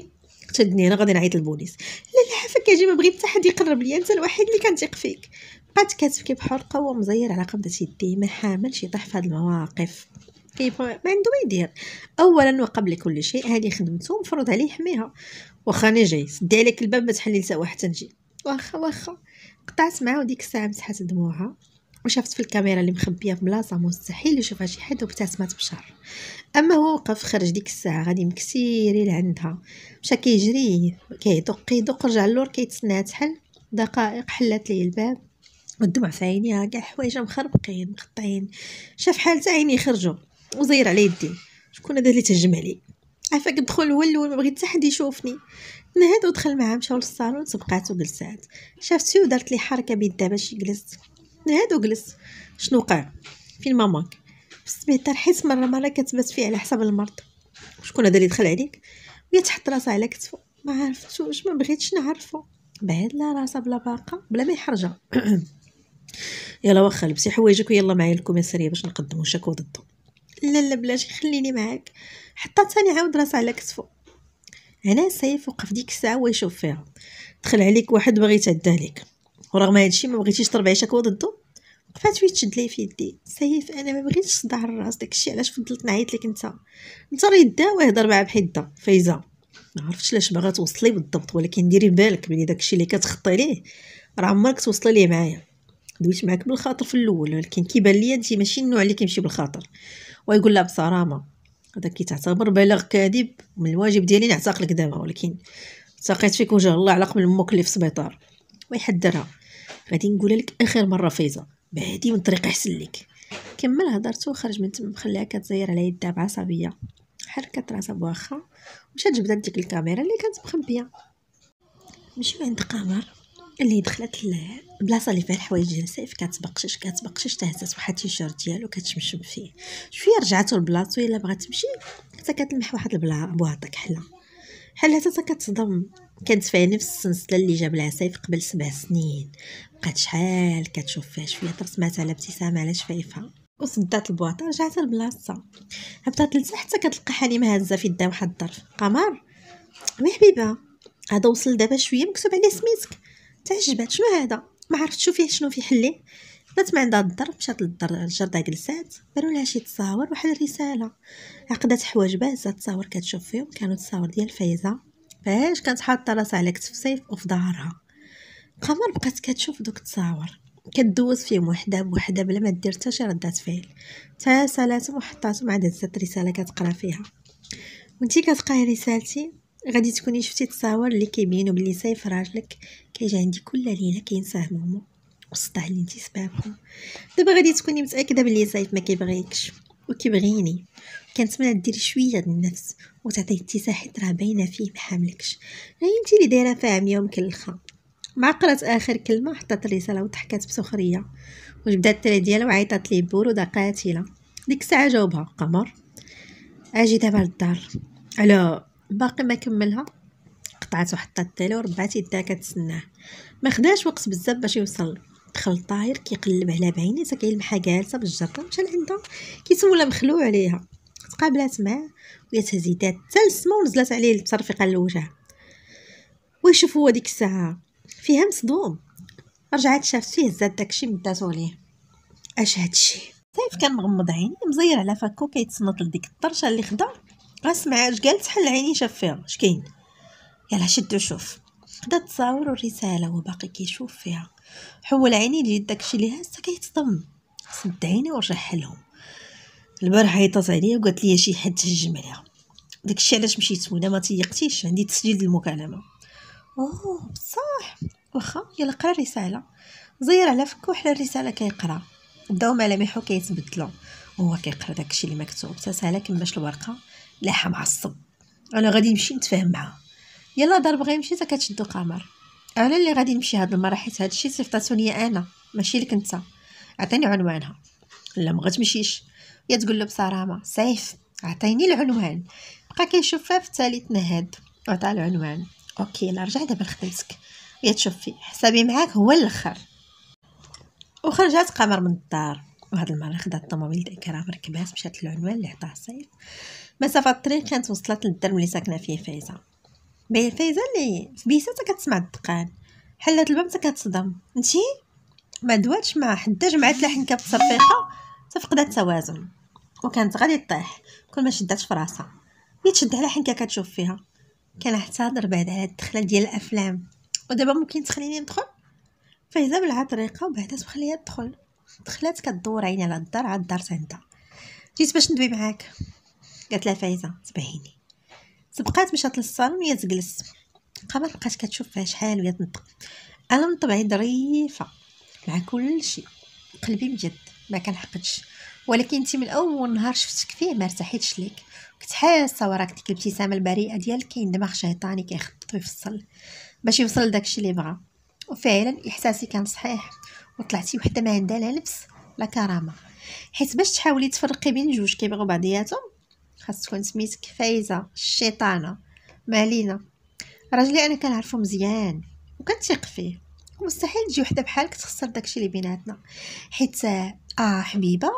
Speaker 1: شدني انا غادي نعيط للبوليس. لا لا عافاك اجي، ما بغيت حتى حد يقرب ليا، انت الوحيد اللي كنثيق فيك. بقات كتبكي بحرقه ومزير على قبضه يديه، ما حاملش يطيح في هاد المواقف، كيف ما عنده ما يدير. اولا وقبل كل شيء هذه خدمته مفروض عليه يحميها. واخا انا جاي سدي عليك الباب ما تحلي لتا واحد تنجي. واخا واخا قطعت معاه، وديك الساعه مسحات دموعها وشافت في الكاميرا اللي مخبيه في بلاصه مستحيل يشوفها شي حد، وابتسمت بشر. اما هو وقف خرج ديك الساعه غادي مكسيري لعندها، مشى كيجري كيدق كيدق، رجع اللور كيتسناها تحل. دقائق حلات ليه الباب والدموع في عينيها، كاع حوايجها مخربقين مقطعين. شاف حالته عيني يخرجوا وزير على يدي. شكون هذا اللي تهجم عليه؟ عافاك الدخول هو الاول، ما بغيت حتى حد يشوفني. نهاد ودخل معاه، مشاو للصالون، سبقات وجلسات. شافت فيه ودارت ليه حركه بيدها باش يجلس. نهاد وجلس. شنو وقع؟ فين ماماك؟ في السبيطار، حيت مره مره كتبات فيه على حساب المرض. شكون هذا اللي دخل عليك؟ وهي تحط راسها على كتفو. ما عرفتوش، ما بغيتش نعرفو. بعد لا راسها بلا باقه بلا ما يحرجها. يلا واخا لبسي حوايجك ويلا معايا للكوميساريه باش نقدموا شكوى ضده. لا لا بلاتي خليني معاك. حتى ثاني عاود راسها على كتفو. هنا سيف وقف ديك الساعه ويشوف فيها. دخل عليك واحد باغي يتعدى عليك، ورغم هادشي ما بغيتيش تربعي شكوى ضده. وقفات فيه تشد لي في يدي. سيف انا ما بغيتش صداع الراس، داكشي علاش فضلت نعيط لك انت. انت ريدا ويهضر معها بحده. فايزه ما عرفتش لاش باغا توصلي بالضبط، ولكن ديري بالك بلي داكشي اللي كتخطي ليه راه عمرك توصلي ليه معايا. دويت معاك بالخاطر في الاول، ولكن كيبان ليا انت ماشي النوع اللي كيمشي بالخاطر. ويقول لها بصرامه هذا كيتعتبر بلاغ كاذب، من الواجب ديالي نعتقلك دابا، ولكن ساقيت فيك وجه الله على قبل امك اللي في السبيطار. ويحذرها. غادي نقولها لك اخر مره فايزه، بعدي من طريق احسن لك. كمل هضرته وخرج من تما مخليها كتزير على يدها بعصبيه. حركت راسها بواخا ومشات جبدات ديك الكاميرا اللي كانت مخبيه. مشيو عند قمر اللي دخلت البلاصه اللي فيها الحوايج ديال سيف، كتبقشش كتبقشش تهزات واحد التيشيرت ديالو كتشمشم فيه. شويه رجعاتو لبلاصتو، الا بغات تمشي حتى كتلمح واحد البواطه كحله حل حتى كتصدم. كانت فيها نفس السلسله اللي جاب لها سيف قبل سبع سنين. بقات شحال كتشوف فيها، شويه ترسمات على ابتسامه على شفايفها وصدات البواطه رجعت لبلاصتها. هبطات لتحت حتى كتلقى حليمه هازه في يدها واحد الظرف. قمر وي حبيبه، هذا وصل دابا شويه مكتوب عليه سميتك. تعجبات. شنو هذا؟ ما عرفت شو فيه شنو فيه حليه. بات ما عندها الظرف، مشات للجرده جلسات، بانوا لها شي تصاور واحد الرساله. عقدت حوايج باهزه تصاور كتشوف فيهم، كانوا تصاور ديال فايزه فاش كانت حاطه راسها على كتف سيف وفي ظهرها. قمر بقات كتشوف دوك التصاور، كدوز فيهم وحده بوحده بلا ما دير حتى شي ردات فعل. تسالاتهم وحطاتهم، عاد هزت رساله كتقرا فيها. وانتي كتقراي رسالتي غادي تكوني شفتي تصاور اللي كيبينوا بلي سيف راجلك كيجي عندي كل ليله كينسى همومه والصداع اللي انتي سبابهم. دابا غادي تكوني متاكده بلي سيف ما كيبغيكش وكيبغيني. كنتمنى ديري شويه ديال النفس وتعطيه اتساع، راه باينه فيه ما حاملكش. هي انتي اللي دايره فاهميه ومكلخه. مع قرات اخر كلمه حطت الرساله وضحكات بسخريه، وجبدات التري ديالها وعيطات ليه بوروده قاتله. ديك الساعه جاوبها قمر اجي دابا للدار. على باقي ما كملها. قطعت وحطت التيلي وربعت يدها كتسناه. ما خداش وقت بزاف باش يوصل. دخل طاير كيقلب على بعينيه حتى كيلمحها جالسه بالجره، مشى لعندها كيسولها مخلوع عليها. تقابلات معاه وهي تهزيدات حتى للسما ونزلت عليه الترفيقه للوجه. ويشوف هو ديك الساعه فيها مصدوم. رجعت شافت فيه زاد داكشي مداتو ليه. اش هادشي؟ سيف كان مغمض عينيه مزير على فكو كيتصنت لديك الطرشه اللي خدا. غسمع اش قالت، حل عيني شاف فيها اش كاين. يلا شدو شوف. خدا التصاور والرساله وباقي كيشوف فيها. حول عيني لجد داكشي اللي هز كيتصدم. سد عيني ورجعها لهم. البارح عيطات عليا وقالت لي شي حد تهجم عليها، داكشي علاش مشيت وانا ما تيقتيش، عندي تسجيل المكالمه. اوه بصح واخا يلا قرا الرساله. زير على فكو حل الرساله كيقرا. بداو ملامحو كيتبدلوا وهو كيقرا داكشي اللي مكتوب. تسالا كماش الورقه لاحه معصب. انا غادي نمشي نتفاهم معاه. يلا دار بغا يمشي تا كتشدو قمر. انا اللي غادي نمشي هاد المره حيت هادشي صيفطاتو ليا انا ماشي لك انت. عطيني عنوانها. لا ما غتمشيش. يا تقول له بصرامه سيف عطيني العنوان. بقى كيشوف فيها في التالي تنهد وعطا العنوان. اوكي لا رجع دابا لخدمتك. يا تشوف فيه حسابي معاك هو الاخر. وخرجت قمر من الدار، وهاد المره خدات الطوموبيل د اكرام ركبات مشات للعنوان اللي عطاه سيف. مسافه الطريق كانت وصلت للدرب اللي ساكنه فيه فايزه. بين فايزه اللي في بيساتها كتسمع الدقان، حلات الباب حتى كتصدم. انتي ما دواتش مع حدا، جمعات لحنكه بتصرفيقه تفقدت التوازن وكانت غادي طيح كل ما شدات في راسها. يتشد على حنكه كتشوف فيها. كان احتضر بعد على الدخله ديال الافلام، ودابا ممكن تخليني ندخل؟ فايزه بالعطريقه وبعدا تخليها تدخل. دخلات كدور عيني على الدار، عاد الدار عندها. جيت باش ندوي معاك، قالت لها فايزه تبعيني. سبقات مشات للصالون وهي تجلس. قمر بقات كتشوف فيها شحال وهي تنطق. انا من طبعي ظريفه مع كل شيء، قلبي مجد ما كنحقدش، ولكن انت من اول نهار شفتك فيه ما ارتحيتش ليك. كنت حاسه وراك ديك الابتسامه البريئه ديالك كاين دماغ شيطاني كيخطط ويفصل باش يوصل لداكشي اللي بغا. وفعلا احساسي كان صحيح، وطلعتي وحده ما عندها لا نفس لا كرامه. حيت باش تحاولي تفرقي بين جوج كيبغيو بعضياتهم خاص تكون سميتك فايزه الشيطانه. مالينا راجلي انا كنعرفو مزيان وكنثيق فيه، ومستحيل تجي وحده بحالك تخسر داكشي اللي بيناتنا. حيت اه حبيبه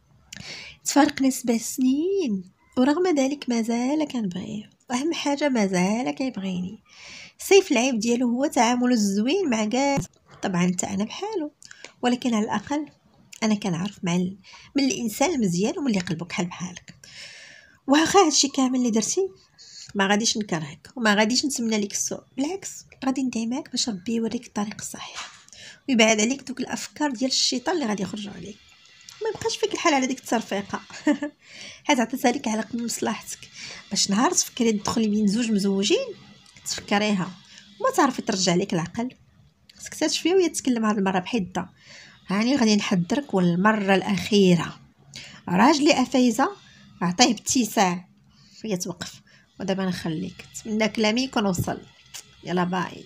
Speaker 1: تفارقنا سبع سنين ورغم ذلك مازال كنبغيه، واهم حاجه مازال كيبغيني. سيف العيب ديالو هو تعامله الزوين مع كاع. طبعا حتى انا بحالو، ولكن على الاقل انا كنعرف مع ال... من الانسان المزيان ومن اللي قلبه بحال بحالك. واخا هادشي كامل اللي درتي ما غاديش نكرهك وما غاديش نتمنى لك السوء، بالعكس غادي ندعي معاك باش ربي يوريك الطريق الصحيح ويبعد عليك دوك الافكار ديال الشيطان اللي غادي يخرجوا عليك. ما يبقاش فيك الحال على ديك الترفيقه حيت عطيتها لك على قد مصلحتك، باش نهار تفكري تدخلي بين زوج مزوجين تفكريها وما تعرفي ترجع لك العقل. سكتات شويه وهي تتكلم هاد المره بحده. هاني غادي نحذرك والمره الاخيره، راجلي افايزه عطيه باتساع. هي توقف. ودابا نخليك نتمنى كلامي يكون وصل. يلا باي.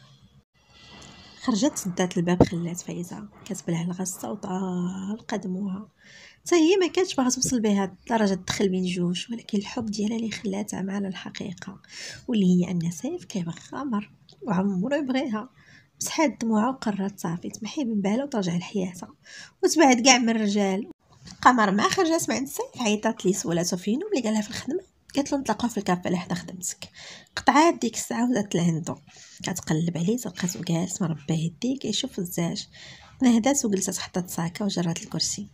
Speaker 1: خرجت سدات الباب، خلات فايزه كتبلع الغصه وطالقه دموعها. حتى هي ما كانتش باغا توصل بها لدرجه تدخل بين جوج، ولكن الحب ديالها اللي خلاتها مع الحقيقه واللي هي ان سيف كيبغي قمر وعمرو يبغيها. مسحات دموعها وقررت صافي تمحي من بالها وترجع لحياتها وتبعد كاع من الرجال. قمر مع خرجت مع عند سيف عيطات ليه سولاتو فينو ملي قالها في الخدمه. قالت له نتلاقاو في الكافي اللي حدا خدمتك. قطعات ديك الساعه ودات لعندو كتقلب عليه تلقاتو جالس مربع يديه كيشوف الزاج. نهدات وجلست حتى الصاكه وجرات الكرسي.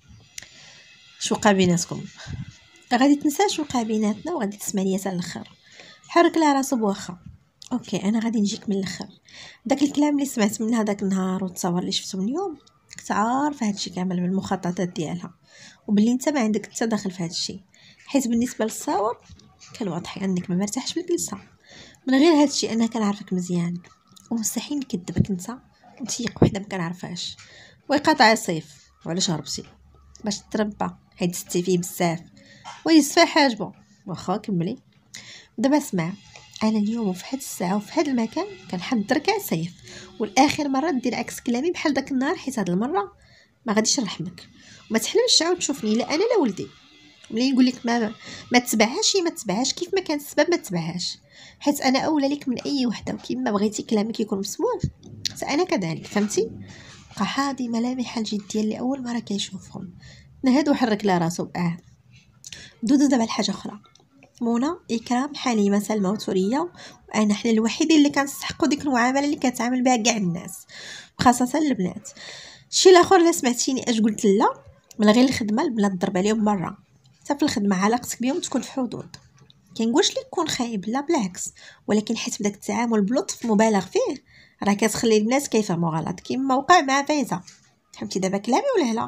Speaker 1: شو وقع بيناتكم؟ غادي تنسى شو وقع بيناتنا وغادي تسمع ليا حتى الاخر. حرك لها راسو بواخا. اوكي انا غادي نجيك من الاخر. داك الكلام اللي سمعت منها داك النهار والتصاور اللي شفتو من اليوم كنت عارفه هادشي كامل من المخططات ديالها، وباللي انت ما عندك حتى دخل في هادشي. حيت بالنسبه للصور كان واضح انك ما مرتاحش في الجلسه. من غير هادشي انا كنعرفك مزيان ومستحيل نكذبك انت نتيق وحده ما كنعرفهاش. ويقاطع صيف وعلاش هربتي؟ باش تربى حيت ستي فيه بزاف ويصفى حاجبو. واخا كملي. دابا اسمع، انا اليوم وفي هاد الساعه وفي هاد المكان كنحضرك على سيف، والاخر مره دير عكس كلامي بحال داك النهار، حيت هاد المره ما غاديش نرحمك وما تحلمش تعاود تشوفني لا انا لا ولدي. ملي نقول لك ما ما تتبعهاش ما تتبعهاش كيف ما كان السبب ما تتبعهاش، حيت انا اولى لك من اي وحده وكيما بغيتي كلامك يكون مسموع حتى انا كذلك فهمتي. بقى حاضي ملامح الجديه اللي اول مره كيشوفهم. نهد وحرك لا راسو باه. دودو دابا الحاجه اخرى. منى اكرام حليمه سلمى وتوريه وانا حنا الوحيدين اللي كنستحقوا ديك المعامله اللي كتعامل بها كاع الناس وخاصه البنات. الشيء الاخر اللي سمعتيني اش قلت لا من غير الخدمه البنات ضرب عليهم مره. حتى في الخدمه علاقتك بهم تكون في حدود. كنقولش لك كون خايب لا بالعكس، ولكن حيت بداك التعامل بلطف مبالغ فيه راه كتخلي الناس كيفهموا غلط كيما وقع مع فايزه. فهمتي دابا كلامي ولا لا؟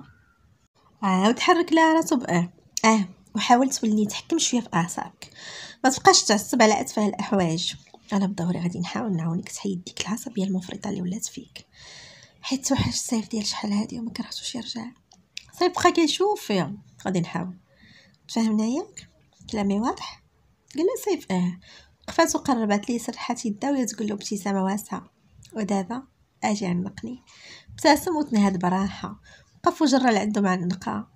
Speaker 1: عاود حرك لها راسو باه. اه وحاول تولي تحكم شويه في اعصابك، ما تبقاش تعصب على اتفه الاحواج. انا بدوري غادي نحاول نعاونك تحيد ديك العصبيه المفرطه اللي ولات فيك، حيت توحش الصيف ديال شحال هادي وما كرهتوش يرجع. صيف بقى كيشوف فيها. غادي نحاول. تفهمنا ياك؟ كلامي واضح؟ قال لها سيف اه. وقفات وقربت ليه سرحات يدها وهي تقول له ابتسامه واسعه. ودابا اجي عنقني. ابتسم وتنهد براحه. وقف وجرى لعندو مع النقا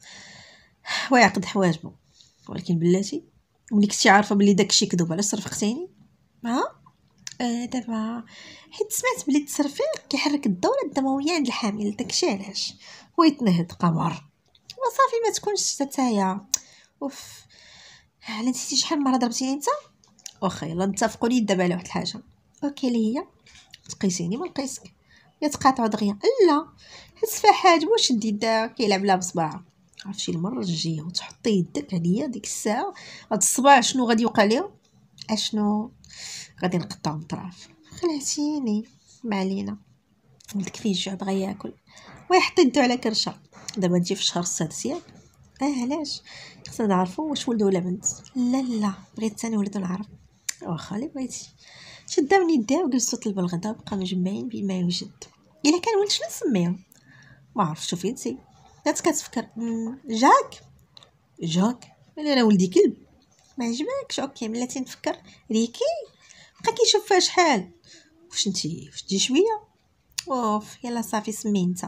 Speaker 1: ويعقد حواجبو. ولكن بلاتي ملي كنتي عارفه بلي داكشي كذوب علاش صرفقتيني؟ ها آه دابا حيت سمعت بلي التصرفيق كيحرك الدوره الدمويه عند الحامل، داكشي علاش. ويتنهد قمر. وصافي ما تكونش تتايا. اوف على نسيتي شحال مره ضربتيني انت. واخا يلا نتفقوا لي دابا على واحد الحاجه. اوكي اللي هي تقيسيني ما نقيسك، يا تقاطعوا دغيا. لا حس فحاج واش يدير كيلعب لها بصباعه. عرفتي المره الجايه وتحطي يدك عليا ديك الساعه هاد الصباع شنو غادي يوقع ليه؟ اشنو غادي نقطعو مطراف. خلعتيني ما علينا. ولدك فيه الجوع بغا ياكل ويحط يدو على كرشه. دابا انتي في الشهر السادس ياك؟ اه علاش خصنا نعرفوا واش ولد ولا بنت. لا لا بغيت ثاني ولد نعرف. واخا اللي بغيتي. شدا من يديها وجلسوا طلب الغدا وبقى مجمعين بما يوجد. الا كان ولد شنو نسميو؟ ما عرف. شوفي انتي بدات كتفكر. جاك جاك انا راه ولدي كلب. ما عجبكش؟ اوكي ملاتي نفكر. ريكي بقى كيشوف فيها شحال. واش انتي واش تجي شويه؟ اوف يلا صافي سمي انت.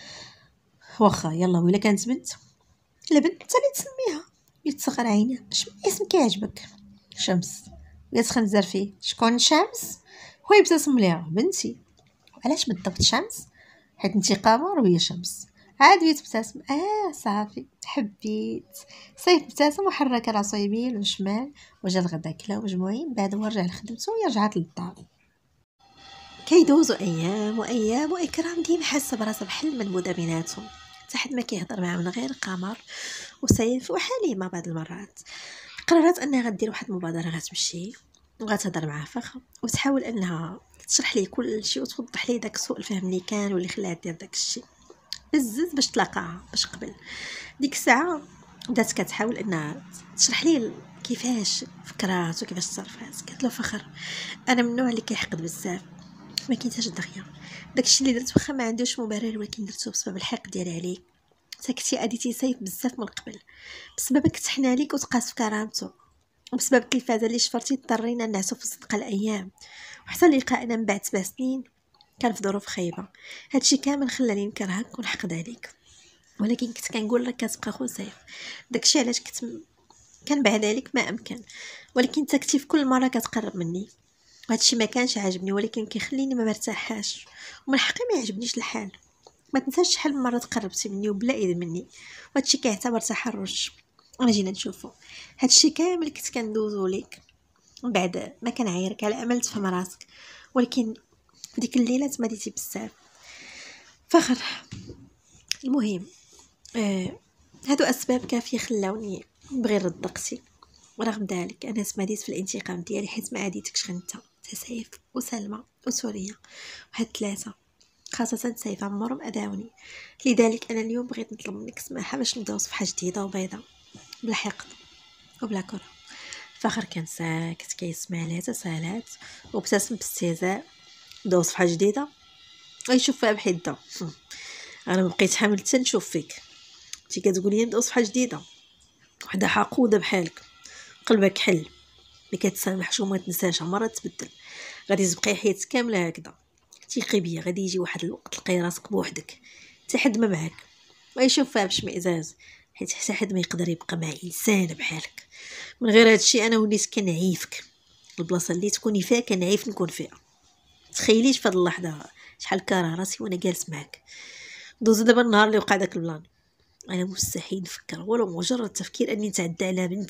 Speaker 1: واخا يلا ولا كانت بنت. لا بنت انت اللي تسميها. يتصغر عينيه. اش اسم كيعجبك؟ شمس. يتخنزر فيه. شكون شمس؟ هو يبتسم ليها. بنتي. علاش بالضبط شمس؟ حيت انتي قمر وهي شمس. عاد يتبتسم. اه صافي حبيت. صيف ابتسم وحرك راسو يمين وشمال وجا الغدا كلاو مجموعين. بعد ورجع لخدمته وهي رجعت للدار. كيدوزوا ايام وايام واكرام ديما حاسه براسها بحال منبوذه بيناتهم حتى حد ما كيهضر معاه من غير قمر وسيف وحليمه. بعض المرات قررت انها غدير واحد المبادره، غتمشي وغتهضر معاه فخا وتحاول انها تشرح ليه كل شيء وتوضح ليه داك سوء الفهم اللي كان واللي خلاها دير داك الشيء بزز باش تلاقاها باش قبل. ديك الساعه بدات كتحاول انها تشرح ليه كيفاش فكرات وكيفاش تصرفات. قالت له فخر انا من النوع اللي كيحقد بزاف، ما كاينش دغيا داكشي اللي درت واخا ما عندوش مبرر ولكن درتو بسبب الحقد ديالي عليك. سكتي اديتي سيف بزاف من قبل بسببك تحنا ليك وتقاس في كرامته، وبسبب التلفازه اللي شفرتي اضطرينا نعسو في صدق الايام وحتى لقائنا من بعد سبع سنين كان في ظروف خايبه. هادشي كامل خلاني نكرهك ونحقد عليك، ولكن كنت كنقول لك كتبقى خو سيف. داكشي علاش كنت كنبعد عليك ما امكن، ولكن انت كنتي في كل مره كتقرب مني وهادشي ما كانش عاجبني ولكن كيخليني ما مرتاحاش ومن حقي ما يعجبنيش الحال. ما تنساش شحال من مره تقربتي مني وبلا اذن مني وهادشي كيعتبر تحرش. انا جينا نشوفو هادشي كامل كنت كندوزو ليك من بعد ما كنعايرك على امل تفهم راسك، ولكن ديك الليله تماديتي بزاف فخر. المهم آه هادو اسباب كافيه خلاوني نبغي نرد دقتي، ورغم ذلك انا تماديت في الانتقام ديالي حيت ما عاديتكش غير انت سيف وسلمى وسوريا وهاد ثلاثه خاصه سيف عمرهم اذاوني. لذلك انا اليوم بغيت نطلب منك سماحه باش نبداو صفحه جديده وبيضه بلا حقد وبلا كره. فخر كان ساكت كيسمع لها تسالات وابتسم باستهزاء. بداو صفحه جديده غيشوف فيها بحده. انا ما بقيت حامل حتى نشوف فيك انت كتقولي نبداو صفحه جديده وحده حقوده بحالك قلبك حل ما كتسامحش وما تنساش عمرها تبدل. غادي تبقاي حياتك كامله هكذا. ثقي بيا غادي يجي واحد الوقت تلقاي راسك بوحدك حتى حد ما معاك ويشوف فيها بشمئزاز حيت حتى حد ما يقدر يبقى مع انسان بحالك. من غير هادشي انا وليت كنعيفك. البلاصه اللي تكوني فيها كنعيف نكون فيها. تخيليش في هاد اللحظه شحال كاره راسي وانا جالس معاك. دوز دابا النهار اللي وقع داك البلان انا مستحيل نفكر ولو مجرد تفكير اني نتعدى على بنت.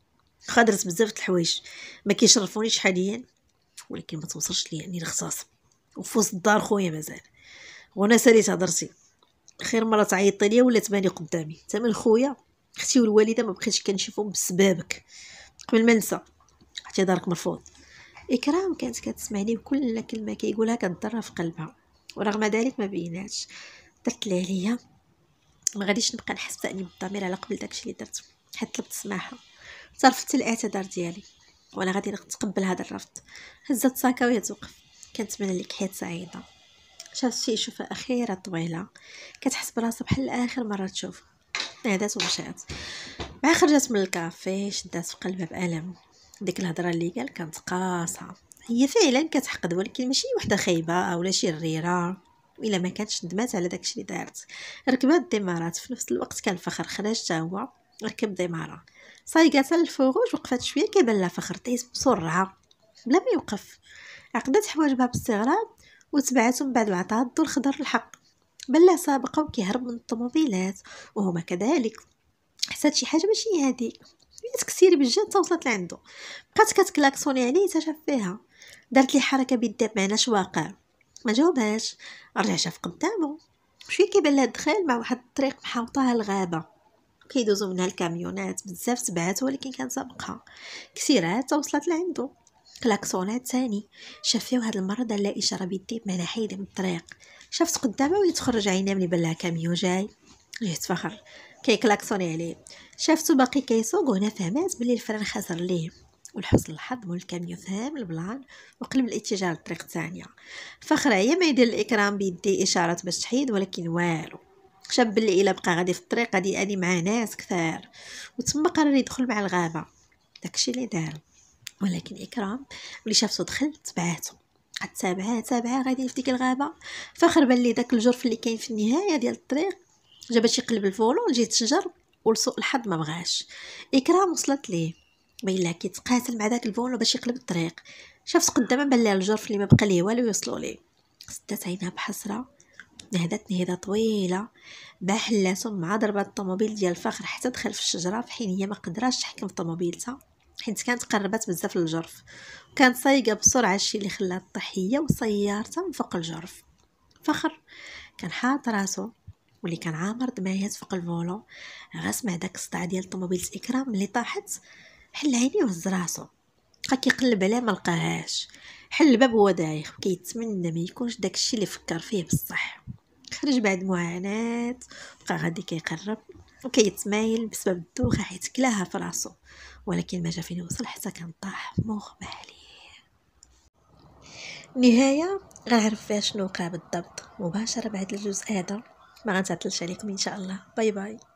Speaker 1: خادرت بزاف د الحوايج ما كيشرفونيش حاليا ولكن ما توصلش لي اني نغتصب وفي وسط الدار خويا مازال. وانا ساليت هضرتي خير مره تعيطي ليا ولا تباني قدامي حتى من خويا اختي والوالده ما بقيتش كنشوفهم بسببك. قبل ما ننسى اعتذارك مرفوض. اكرام كانت كتسمع ليه كل كلمه كيقولها كتضرها في قلبها ورغم ذلك ما بيناتش. درت لي عليا ما غاديش نبقى نحس باني بالضمير على قبل داكشي اللي درت حيت طلبت السماحه صرفت الاعتذار ديالي وانا غادي نتقبل هذا الرفض. هزت ساكا وهي توقف. كنتمنى لك حياه سعيده. شافت شي شوفه اخيره طويله كتحس براسها بحال اخر مره تشوف. نادات ومشات مع خرجت من الكافي شدات في قلبها بالم. ديك الهضره اللي قال كانت قاصحه. هي فعلا كتحقد ولكن ماشي وحده خايبه ولا شي ريره الا ما كانتش ندمات على داكشي اللي دارت. ركبات الدمارات في نفس الوقت كان فخر خرج حتى هو ركب دماره صايقات الفروج. وقفات شويه كيبان لها فخر تيس بسرعه بلا ما يوقف. عقدت حواجبها باستغراب وتبعته من بعد وعطاها الضوء الخضر الحق. بلا سابقه وكيهرب من الطوموبيلات وهما كذلك. حسات شي حاجه ماشي هذيك سميت كثير بجد حتى وصلت لعندو، بقات كتكلاكسوني عليه حتى شاف فيها، دارت لي حركه بيدها بمعنى اش واقع، ما جاوبهاش. رجع شاف قدامه شويه كيبان لها دخل مع واحد الطريق محاوطاها الغابه، كيدوزو منها الكاميونات بزاف تبعات، ولكن كان سابقها كثيرات حتى وصلت لعندو. كلاكسونات ثاني، شاف فيه هاد المره دار لها اشاره بيديه بمعنى حيدي من الطريق. شافت قدامها ويتخرج عينها ملي بان لها كاميون جاي، جهت فخر كيكلاكسوني عليه. شافتو باقي كيسوق وهنا فهمات بلي الفران خسر ليه، ولحسن الحظ مول الكاميون فهم البلان وقلب الاتجاه للطريق الثانيه. فخر هي ما يدير الاكرام بيديه اشارات باش تحيد، ولكن والو. شاف بلي الا بقى غادي في الطريق غادي يأذي مع ناس كثار، وتما قرر يدخل مع الغابه. داكشي اللي دار. ولكن اكرام ملي شافتو دخل تبعاتو، قد تابعها تابعها غادي في ديك الغابه. فخر بان لي داك الجرف اللي كاين في النهايه ديال الطريق جا باش يقلب الفولو لجهه الشجر، ولسوء الحظ ما بغاش. اكرام وصلت ليه، بين لها كيتقاتل مع داك الفولو باش يقلب الطريق. شافت قدامها بان لها الجرف اللي ما بقى ليه والو يوصلوا ليه. سدات عينها بحسره، نهدات نهضه طويله، بحلاتو مع ضربات الطوموبيل ديال فخر حتى دخل في الشجره، في حين هي ما قدراش تحكم في طوموبيلتها حيت كانت قربت بزاف للجرف، وكانت سايقه بسرعه، الشيء اللي خلاها تطيح هي وسيارتها من فوق الجرف. فخر كان حاط راسو واللي كان عامر دمايات فوق الفولو، غاس مع داك الصداع ديال طوموبيله اكرام اللي طاحت. حل عينيه وهز راسو، بقى كيقلب عليها ما لقاهاش. حل الباب وهو دايخ وكيتمنى ما يكونش داكشي اللي فكر فيه بصح. خرج بعد معاناة، بقى غادي كيقرب وكيتمايل بسبب الدوخه حيت كلاها في راسو، ولكن ما جا فين يوصل حتى كان طاح مغمى عليه. النهايه غنعرف فيها شنو وقع بالضبط مباشره بعد الجزء هذا، ما غنتعطلش عليكم ان شاء الله. باي باي.